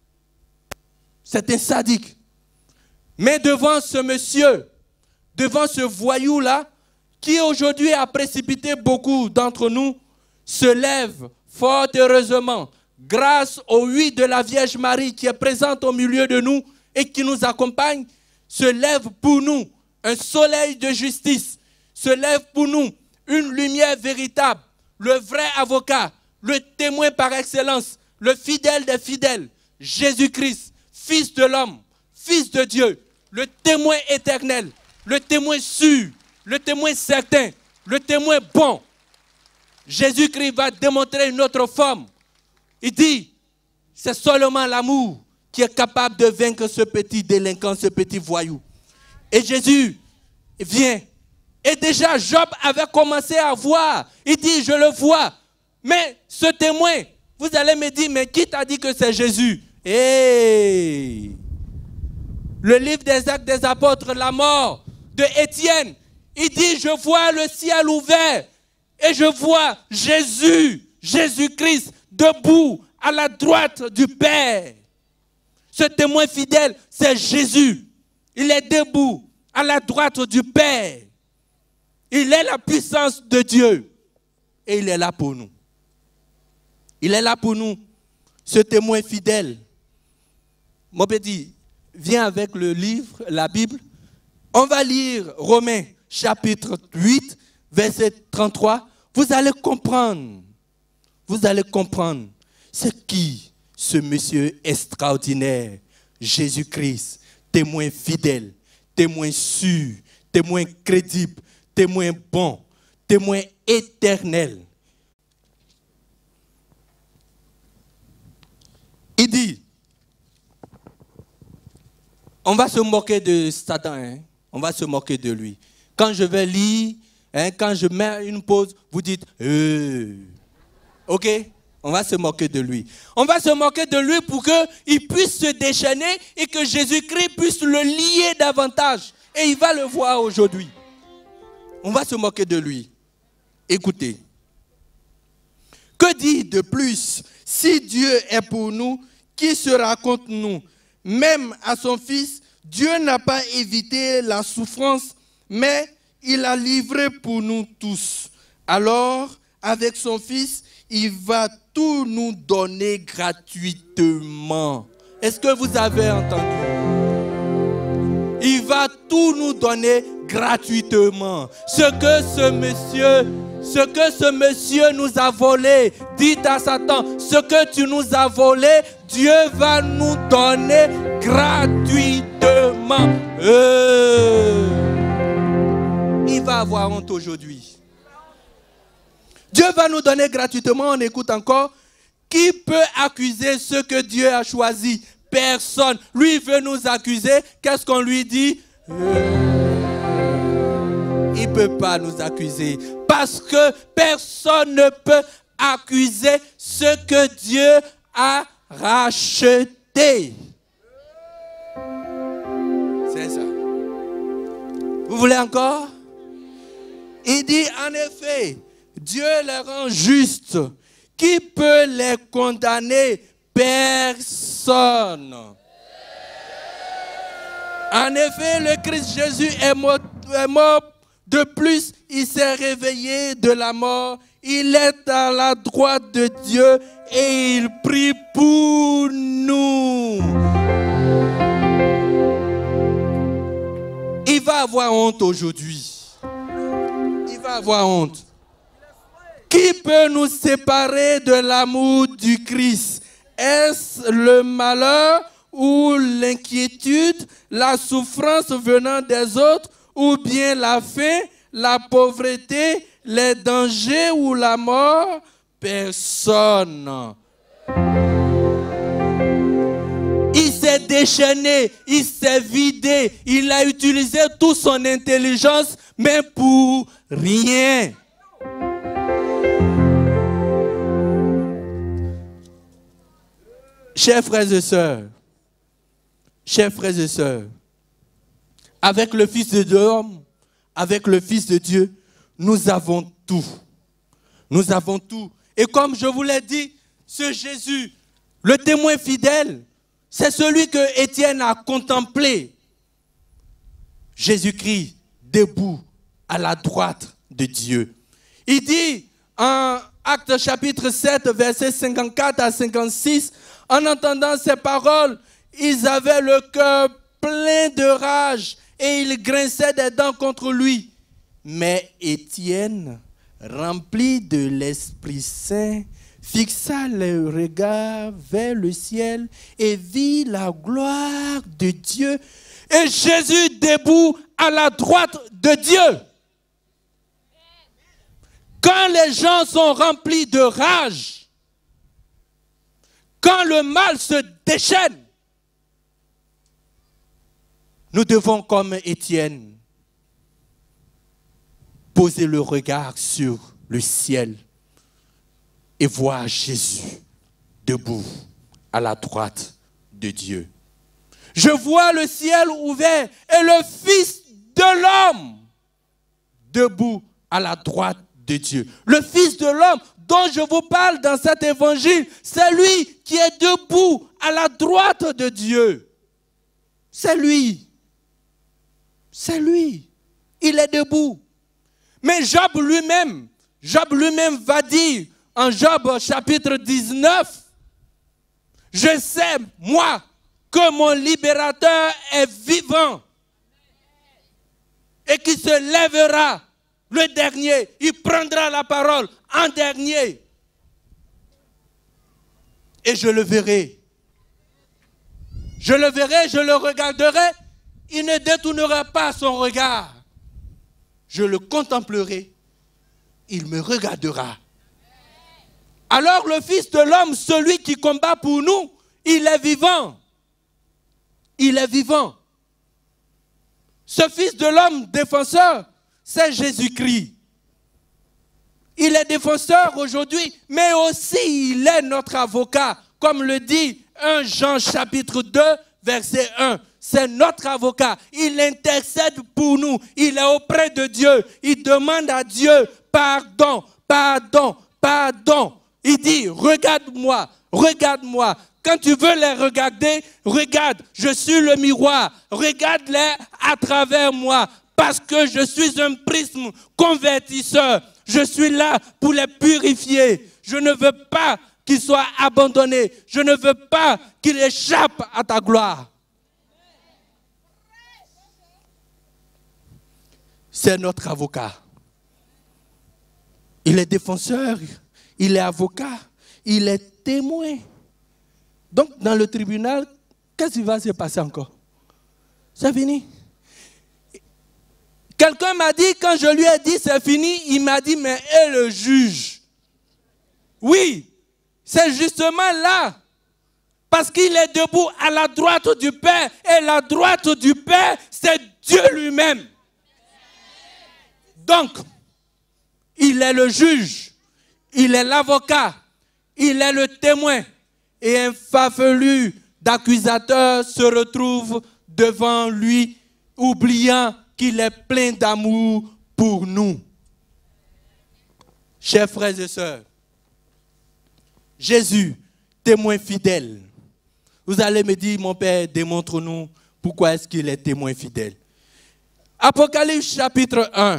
Speaker 2: C'est un sadique. Mais devant ce monsieur, devant ce voyou-là, qui aujourd'hui a précipité beaucoup d'entre nous, se lève fort heureusement, grâce au huile de la Vierge Marie qui est présente au milieu de nous et qui nous accompagne, se lève pour nous un soleil de justice, se lève pour nous une lumière véritable, le vrai avocat, le témoin par excellence, le fidèle des fidèles, Jésus-Christ, Fils de l'homme, Fils de Dieu, le témoin éternel, le témoin sûr, le témoin certain, le témoin bon. Jésus-Christ va démontrer une autre forme. Il dit, c'est seulement l'amour qui est capable de vaincre ce petit délinquant, ce petit voyou. Et Jésus vient. Et déjà, Job avait commencé à voir. Il dit, je le vois. Mais ce témoin, vous allez me dire, mais qui t'a dit que c'est Jésus? Hey! Le livre des Actes des Apôtres, la mort de Étienne, il dit, je vois le ciel ouvert et je vois Jésus, Jésus-Christ, debout à la droite du Père. Ce témoin fidèle, c'est Jésus. Il est debout à la droite du Père. Il est la puissance de Dieu. Et il est là pour nous. Il est là pour nous, ce témoin fidèle. mon petit, viens avec le livre, la Bible. On va lire Romains chapitre 8, verset 33. Vous allez comprendre. Vous allez comprendre. C'est qui ce monsieur extraordinaire, Jésus-Christ, témoin fidèle, témoin sûr, témoin crédible, témoin bon, témoin éternel. Il dit, on va se moquer de Satan, hein? On va se moquer de lui. Quand je vais lire, hein, quand je mets une pause, vous dites, ok? On va se moquer de lui. On va se moquer de lui pour qu'il puisse se déchaîner et que Jésus-Christ puisse le lier davantage. Et il va le voir aujourd'hui. On va se moquer de lui. Écoutez. Que dire de plus? Si Dieu est pour nous, qui sera contre nous? Même à son Fils, Dieu n'a pas évité la souffrance, mais il a livré pour nous tous. Alors, avec son Fils, il va tout nous donner gratuitement. Est-ce que vous avez entendu? Il va tout nous donner gratuitement. Ce que ce monsieur nous a volé, dites à Satan, ce que tu nous as volé, Dieu va nous donner gratuitement. Il va avoir honte aujourd'hui. Dieu va nous donner gratuitement, on écoute encore. Qui peut accuser ce que Dieu a choisi? Personne. Lui veut nous accuser. Qu'est-ce qu'on lui dit? Il ne peut pas nous accuser. Parce que personne ne peut accuser ce que Dieu a racheté. C'est ça. Vous voulez encore? Il dit en effet, Dieu les rend justes. Qui peut les condamner? Personne. En effet, le Christ Jésus est mort. De plus, il s'est réveillé de la mort. Il est à la droite de Dieu et il prie pour nous. Il va avoir honte aujourd'hui. Il va avoir honte. Qui peut nous séparer de l'amour du Christ? Est-ce le malheur ou l'inquiétude, la souffrance venant des autres, ou bien la faim, la pauvreté, les dangers ou la mort? Personne. Il s'est déchaîné, il s'est vidé, il a utilisé toute son intelligence, mais pour rien. Chers frères et sœurs, avec le Fils de l'homme, avec le Fils de Dieu, nous avons tout. Nous avons tout. Et comme je vous l'ai dit, ce Jésus, le témoin fidèle, c'est celui que Étienne a contemplé. Jésus-Christ, debout à la droite de Dieu. Il dit en Actes chapitre 7, versets 54 à 56, en entendant ces paroles, ils avaient le cœur plein de rage et ils grinçaient des dents contre lui. Mais Étienne, rempli de l'Esprit Saint, fixa le regard vers le ciel et vit la gloire de Dieu et Jésus debout à la droite de Dieu. Quand les gens sont remplis de rage, quand le mal se déchaîne, nous devons, comme Étienne, poser le regard sur le ciel et voir Jésus debout à la droite de Dieu. Je vois le ciel ouvert et le Fils de l'homme debout à la droite de Dieu. Le Fils de l'homme dont je vous parle dans cet évangile, c'est lui qui est debout à la droite de Dieu. C'est lui. C'est lui. Il est debout. Mais Job lui-même va dire en Job chapitre 19, je sais, moi, que mon libérateur est vivant et qu'il se lèvera le dernier. Il prendra la parole en dernier. Et je le verrai. Je le verrai, je le regarderai. Il ne détournera pas son regard. Je le contemplerai. Il me regardera. Alors le Fils de l'homme, celui qui combat pour nous, il est vivant. Il est vivant. Ce Fils de l'homme défenseur, c'est Jésus-Christ. Il est défenseur aujourd'hui, mais aussi il est notre avocat, comme le dit 1 Jean chapitre 2, verset 1. C'est notre avocat. Il intercède pour nous. Il est auprès de Dieu. Il demande à Dieu pardon, pardon, pardon. Il dit, regarde-moi, regarde-moi. Quand tu veux les regarder, regarde, je suis le miroir. Regarde-les à travers moi. Parce que je suis un prisme convertisseur. Je suis là pour les purifier. Je ne veux pas qu'ils soient abandonnés. Je ne veux pas qu'ils échappent à ta gloire. C'est notre avocat. Il est défenseur, il est avocat, il est témoin. Donc, dans le tribunal, qu'est-ce qui va se passer encore? C'est fini. Quelqu'un m'a dit, quand je lui ai dit c'est fini, il m'a dit, mais et le juge? Oui, c'est justement là. Parce qu'il est debout à la droite du Père. Et la droite du Père, c'est Dieu lui-même. Donc, il est le juge, il est l'avocat, il est le témoin. Et un farfelu d'accusateur se retrouve devant lui, oubliant qu'il est plein d'amour pour nous. Chers frères et sœurs, Jésus, témoin fidèle. Vous allez me dire, mon Père, démontre-nous pourquoi est-ce qu'il est témoin fidèle. Apocalypse chapitre 1.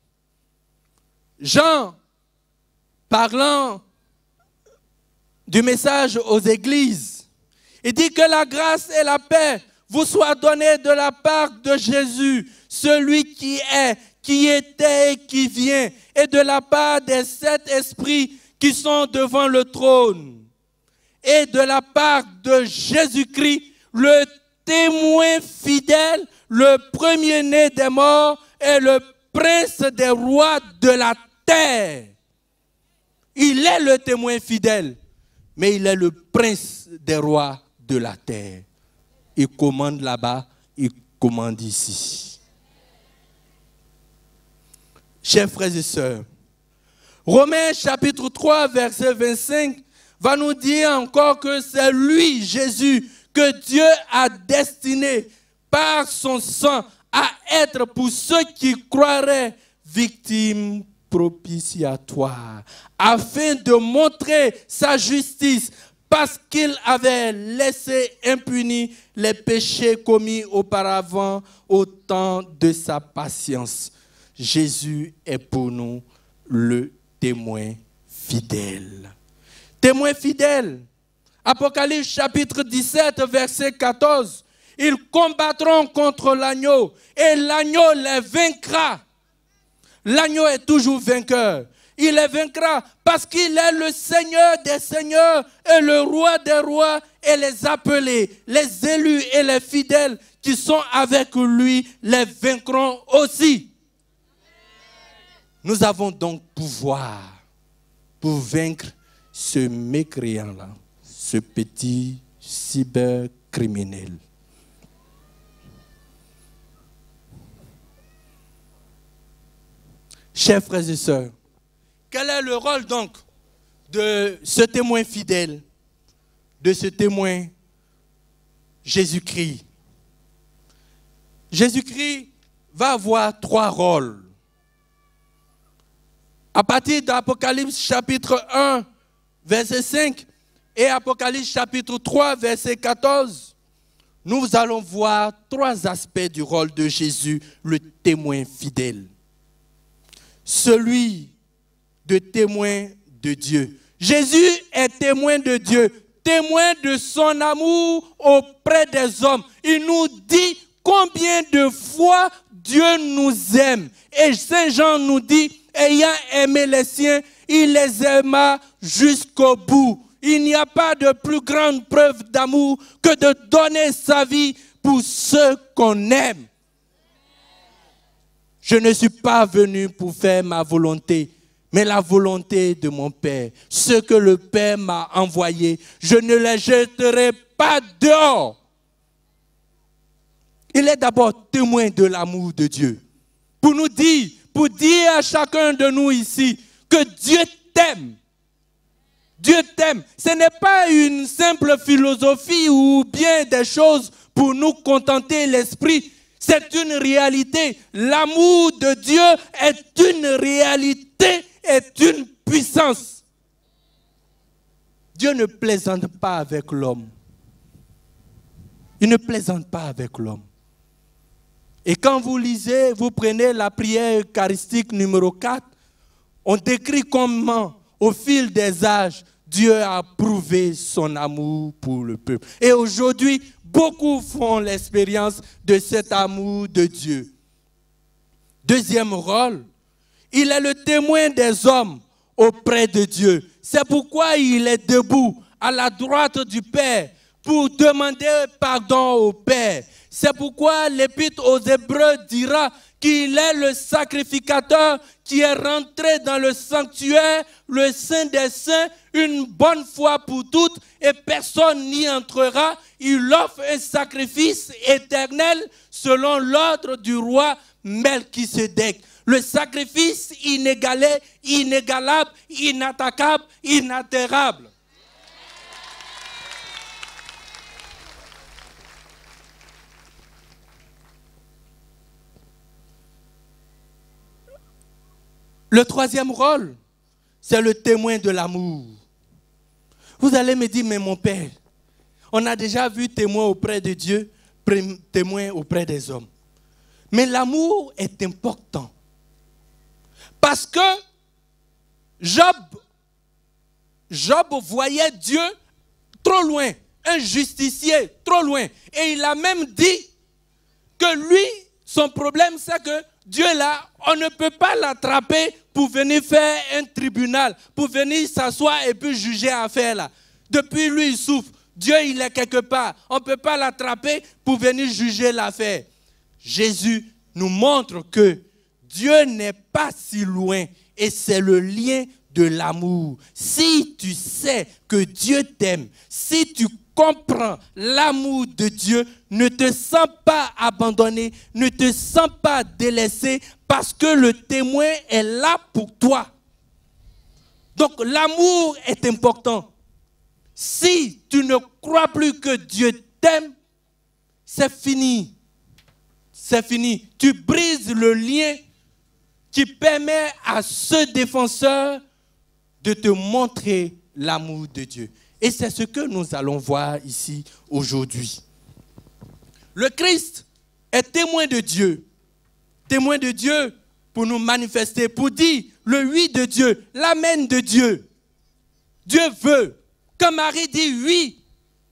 Speaker 2: Jean, parlant du message aux églises, il dit que la grâce et la paix vous soient données de la part de Jésus, celui qui est, qui était et qui vient, et de la part des 7 esprits qui sont devant le trône, et de la part de Jésus-Christ, le témoin fidèle, le premier-né des morts et le prince des rois de la terre. Il est le témoin fidèle, mais il est le prince des rois de la terre. Il commande là-bas, il commande ici. Chers frères et sœurs, Romains chapitre 3, verset 25, va nous dire encore que c'est lui, Jésus, que Dieu a destiné par son sang à être pour ceux qui croiraient victime propitiatoire, afin de montrer sa justice, parce qu'il avait laissé impunis les péchés commis auparavant au temps de sa patience. Jésus est pour nous le témoin fidèle. Témoin fidèle. Apocalypse chapitre 17, verset 14. Ils combattront contre l'agneau et l'agneau les vaincra. L'agneau est toujours vainqueur. Il les vaincra parce qu'il est le Seigneur des seigneurs et le roi des rois, et les appelés, les élus et les fidèles qui sont avec lui les vaincront aussi. Nous avons donc pouvoir pour vaincre ce mécréant-là, ce petit cybercriminel. Chers frères et sœurs, quel est le rôle donc de ce témoin fidèle, de ce témoin Jésus-Christ? Jésus-Christ va avoir 3 rôles. À partir d'Apocalypse chapitre 1, verset 5 et Apocalypse chapitre 3, verset 14, nous allons voir 3 aspects du rôle de Jésus, le témoin fidèle. Celui de témoin de Dieu. Jésus est témoin de Dieu témoin de son amour auprès des hommes. Il nous dit combien de fois Dieu nous aime. Et Saint Jean nous dit, ayant aimé les siens, il les aima jusqu'au bout. Il n'y a pas de plus grande preuve d'amour que de donner sa vie pour ceux qu'on aime. Je ne suis pas venu pour faire ma volonté, mais la volonté de mon Père. Ce que le Père m'a envoyé, je ne les jetterai pas dehors. Il est d'abord témoin de l'amour de Dieu. Pour dire à chacun de nous ici que Dieu t'aime. Dieu t'aime. Ce n'est pas une simple philosophie ou bien des choses pour nous contenter l'esprit. C'est une réalité. L'amour de Dieu est une réalité, est une puissance. Dieu ne plaisante pas avec l'homme. Il ne plaisante pas avec l'homme. Et quand vous lisez, vous prenez la prière eucharistique numéro 4, on décrit comment, au fil des âges, Dieu a prouvé son amour pour le peuple. Et aujourd'hui, beaucoup font l'expérience de cet amour de Dieu. Deuxième rôle, il est le témoin des hommes auprès de Dieu. C'est pourquoi il est debout à la droite du Père pour demander pardon au Père. C'est pourquoi l'Épître aux Hébreux dira qu'il est le sacrificateur qui est rentré dans le sanctuaire, le Saint des Saints, une bonne fois pour toutes, et personne n'y entrera. Il offre un sacrifice éternel selon l'ordre du roi Melchisédek. Le sacrifice inégalé, inégalable, inattaquable, inaltérable. Le troisième rôle, c'est le témoin de l'amour. Vous allez me dire, mais mon Père, on a déjà vu témoin auprès de Dieu, témoin auprès des hommes. Mais l'amour est important. Parce que Job voyait Dieu trop loin, un justicier trop loin. Et il a même dit que lui, son problème, c'est que Dieu là, on ne peut pas l'attraper pour venir faire un tribunal, pour venir s'asseoir et puis juger l'affaire là. Depuis lui, il souffre. Dieu, il est quelque part. On ne peut pas l'attraper pour venir juger l'affaire. Jésus nous montre que Dieu n'est pas si loin et c'est le lien de l'amour. Si tu sais que Dieu t'aime, si tu comprends l'amour de Dieu, ne te sens pas abandonné, ne te sens pas délaissé parce que le témoin est là pour toi. Donc l'amour est important. Si tu ne crois plus que Dieu t'aime, c'est fini. C'est fini. Tu brises le lien qui permet à ce défenseur de te montrer l'amour de Dieu. Et c'est ce que nous allons voir ici aujourd'hui. Le Christ est témoin de Dieu. Témoin de Dieu pour nous manifester, pour dire le oui de Dieu, l'amen de Dieu. Dieu veut. Quand Marie dit oui,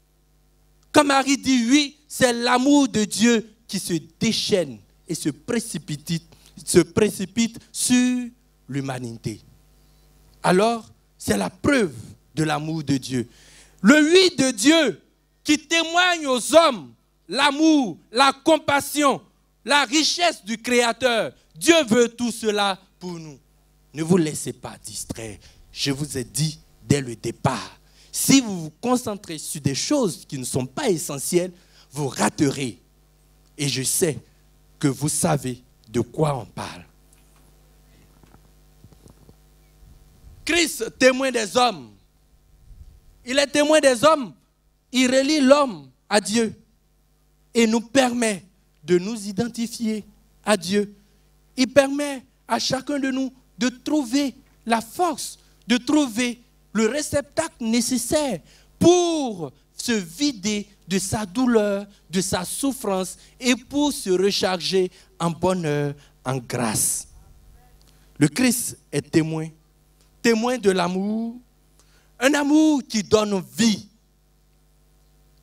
Speaker 2: c'est l'amour de Dieu qui se déchaîne et se précipite sur l'humanité. Alors, c'est la preuve de l'amour de Dieu. Le oui de Dieu qui témoigne aux hommes l'amour, la compassion, la richesse du Créateur. Dieu veut tout cela pour nous. Ne vous laissez pas distraire. Je vous ai dit dès le départ, si vous vous concentrez sur des choses qui ne sont pas essentielles, vous raterez. Et je sais que vous savez de quoi on parle. Christ, témoin des hommes. Il est témoin des hommes. Il relie l'homme à Dieu et nous permet de nous identifier à Dieu. Il permet à chacun de nous de trouver la force, de trouver le réceptacle nécessaire pour se vider de sa douleur, de sa souffrance et pour se recharger en bonheur, en grâce. Le Christ est témoin de l'amour, un amour qui donne vie,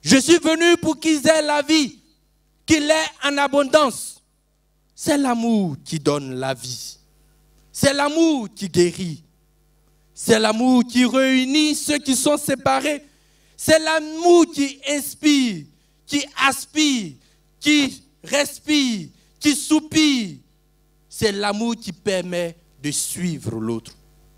Speaker 2: Je suis venu pour qu'ils aient la vie, qu'il ait en abondance. C'est l'amour qui donne la vie. C'est l'amour qui guérit. C'est l'amour qui réunit ceux qui sont séparés. C'est l'amour qui inspire, qui aspire, qui respire, qui soupire. C'est l'amour qui permet de suivre l'autre.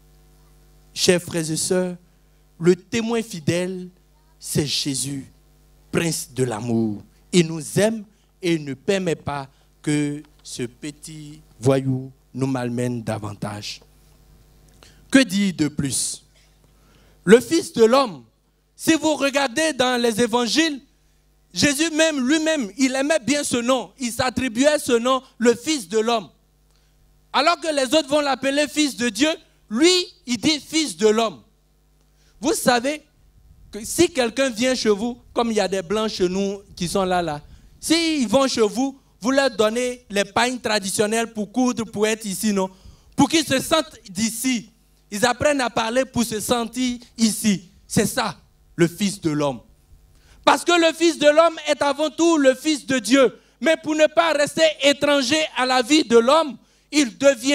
Speaker 2: Chers frères et sœurs, le témoin fidèle, c'est Jésus, prince de l'amour. Il nous aime et il ne permet pas que ce petit voyou nous malmène davantage. Que dire de plus? Le Fils de l'homme, si vous regardez dans les évangiles, Jésus même, lui-même, il aimait bien ce nom. Il s'attribuait ce nom, le Fils de l'homme. Alors que les autres vont l'appeler Fils de Dieu, lui, il dit Fils de l'homme. Vous savez que si quelqu'un vient chez vous, comme il y a des blancs chez nous qui sont là, s'ils vont chez vous, vous leur donnez les pagnes traditionnelles pour coudre, pour être ici, non? Pour qu'ils se sentent d'ici. Ils apprennent à parler pour se sentir ici. C'est ça, le Fils de l'homme. Parce que le Fils de l'homme est avant tout le Fils de Dieu. Mais pour ne pas rester étranger à la vie de l'homme, il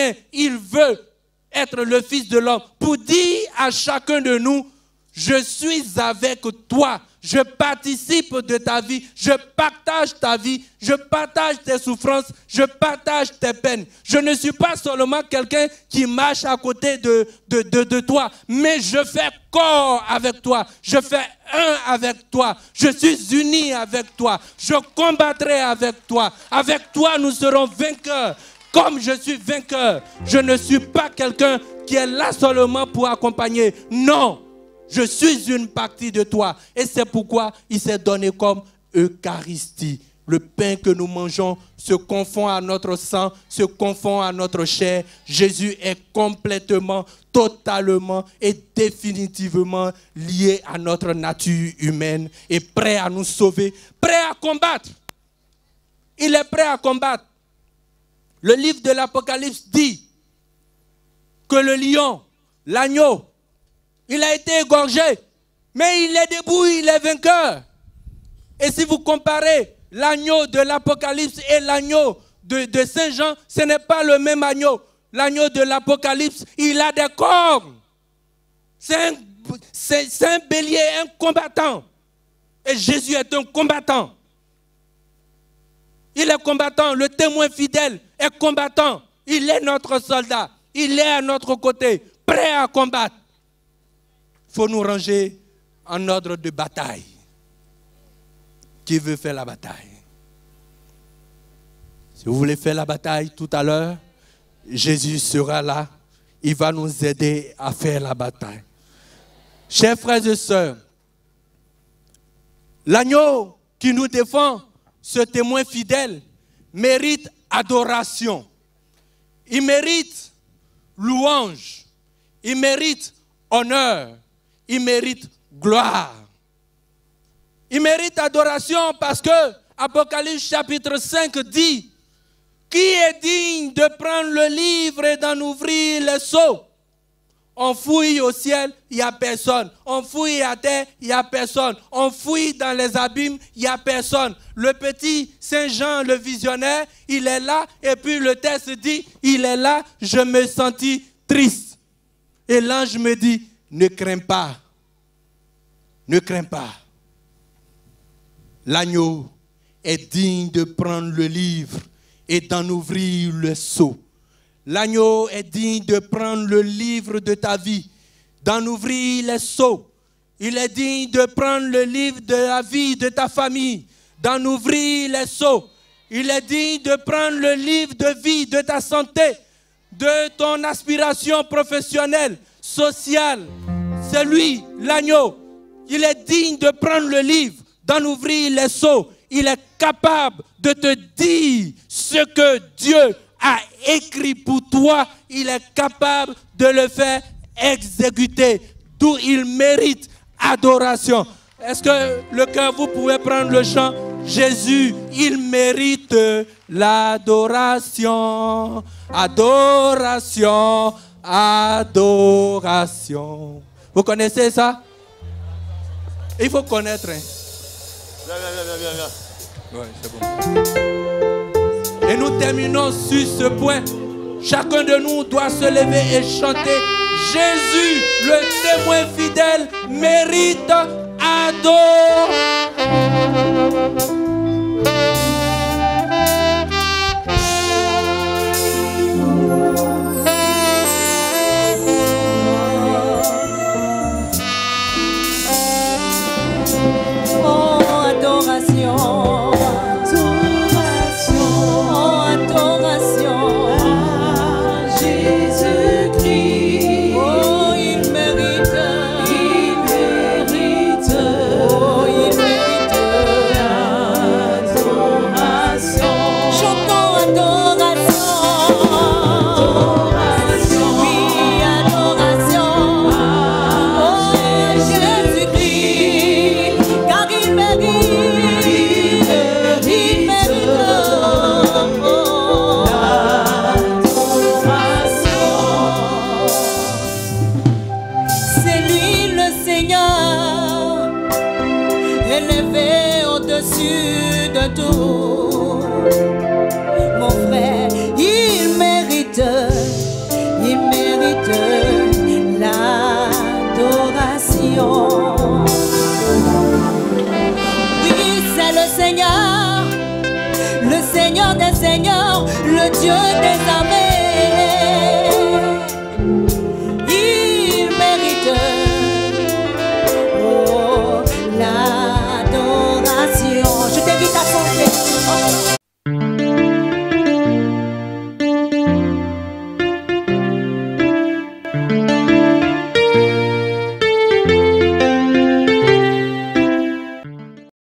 Speaker 2: veut être le Fils de l'homme. Pour dire à chacun de nous, je suis avec toi. Je participe de ta vie, je partage ta vie, je partage tes souffrances, je partage tes peines. Je ne suis pas seulement quelqu'un qui marche à côté de toi, mais je fais corps avec toi, je fais un avec toi, je suis uni avec toi, je combattrai avec toi. Avec toi, nous serons vainqueurs. Comme je suis vainqueur, je ne suis pas quelqu'un qui est là seulement pour accompagner. Non! Je suis une partie de toi. Et c'est pourquoi il s'est donné comme Eucharistie. Le pain que nous mangeons se confond à notre sang, se confond à notre chair. Jésus est complètement, totalement et définitivement lié à notre nature humaine et prêt à nous sauver, prêt à combattre. Il est prêt à combattre. Le livre de l'Apocalypse dit que le lion, l'agneau, il a été égorgé, mais il est debout, il est vainqueur. Et si vous comparez l'agneau de l'Apocalypse et l'agneau de Saint Jean, ce n'est pas le même agneau. L'agneau de l'Apocalypse, il a des cornes. C'est un bélier, un combattant. Et Jésus est un combattant. Il est combattant, le témoin fidèle est combattant. Il est notre soldat, il est à notre côté, prêt à combattre. Il faut nous ranger en ordre de bataille. Qui veut faire la bataille? Si vous voulez faire la bataille tout à l'heure, Jésus sera là. Il va nous aider à faire la bataille. Chers frères et sœurs, l'agneau qui nous défend, ce témoin fidèle, mérite adoration. Il mérite louange. Il mérite honneur. Il mérite gloire. Il mérite adoration parce que Apocalypse chapitre 5 dit: qui est digne de prendre le livre et d'en ouvrir les sceaux? On fouille au ciel, il n'y a personne. On fouille à terre, il n'y a personne. On fouille dans les abîmes, il n'y a personne. Le petit Saint Jean, le visionnaire, il est là. Et puis le texte dit, il est là, je me sentis triste. Et l'ange me dit, ne crains pas. Ne crains pas. L'agneau est digne de prendre le livre et d'en ouvrir le sceau. L'agneau est digne de prendre le livre de ta vie, d'en ouvrir les sceaux. Il est digne de prendre le livre de la vie de ta famille, d'en ouvrir les sceaux. Il est digne de prendre le livre de vie de ta santé, de ton aspiration professionnelle, sociale. C'est lui, l'agneau. Il est digne de prendre le livre, d'en ouvrir les sceaux. Il est capable de te dire ce que Dieu a écrit pour toi. Il est capable de le faire exécuter. D'où il mérite adoration. Est-ce que le cœur, vous pouvez prendre le chant? Jésus, il mérite l'adoration. Adoration, adoration. Vous connaissez ça? Il faut connaître. Ouais, c'est bon. Et nous terminons sur ce point. Chacun de nous doit se lever et chanter. Jésus, le témoin fidèle, mérite adoration.
Speaker 1: Le Seigneur des Seigneurs, le Dieu des armées.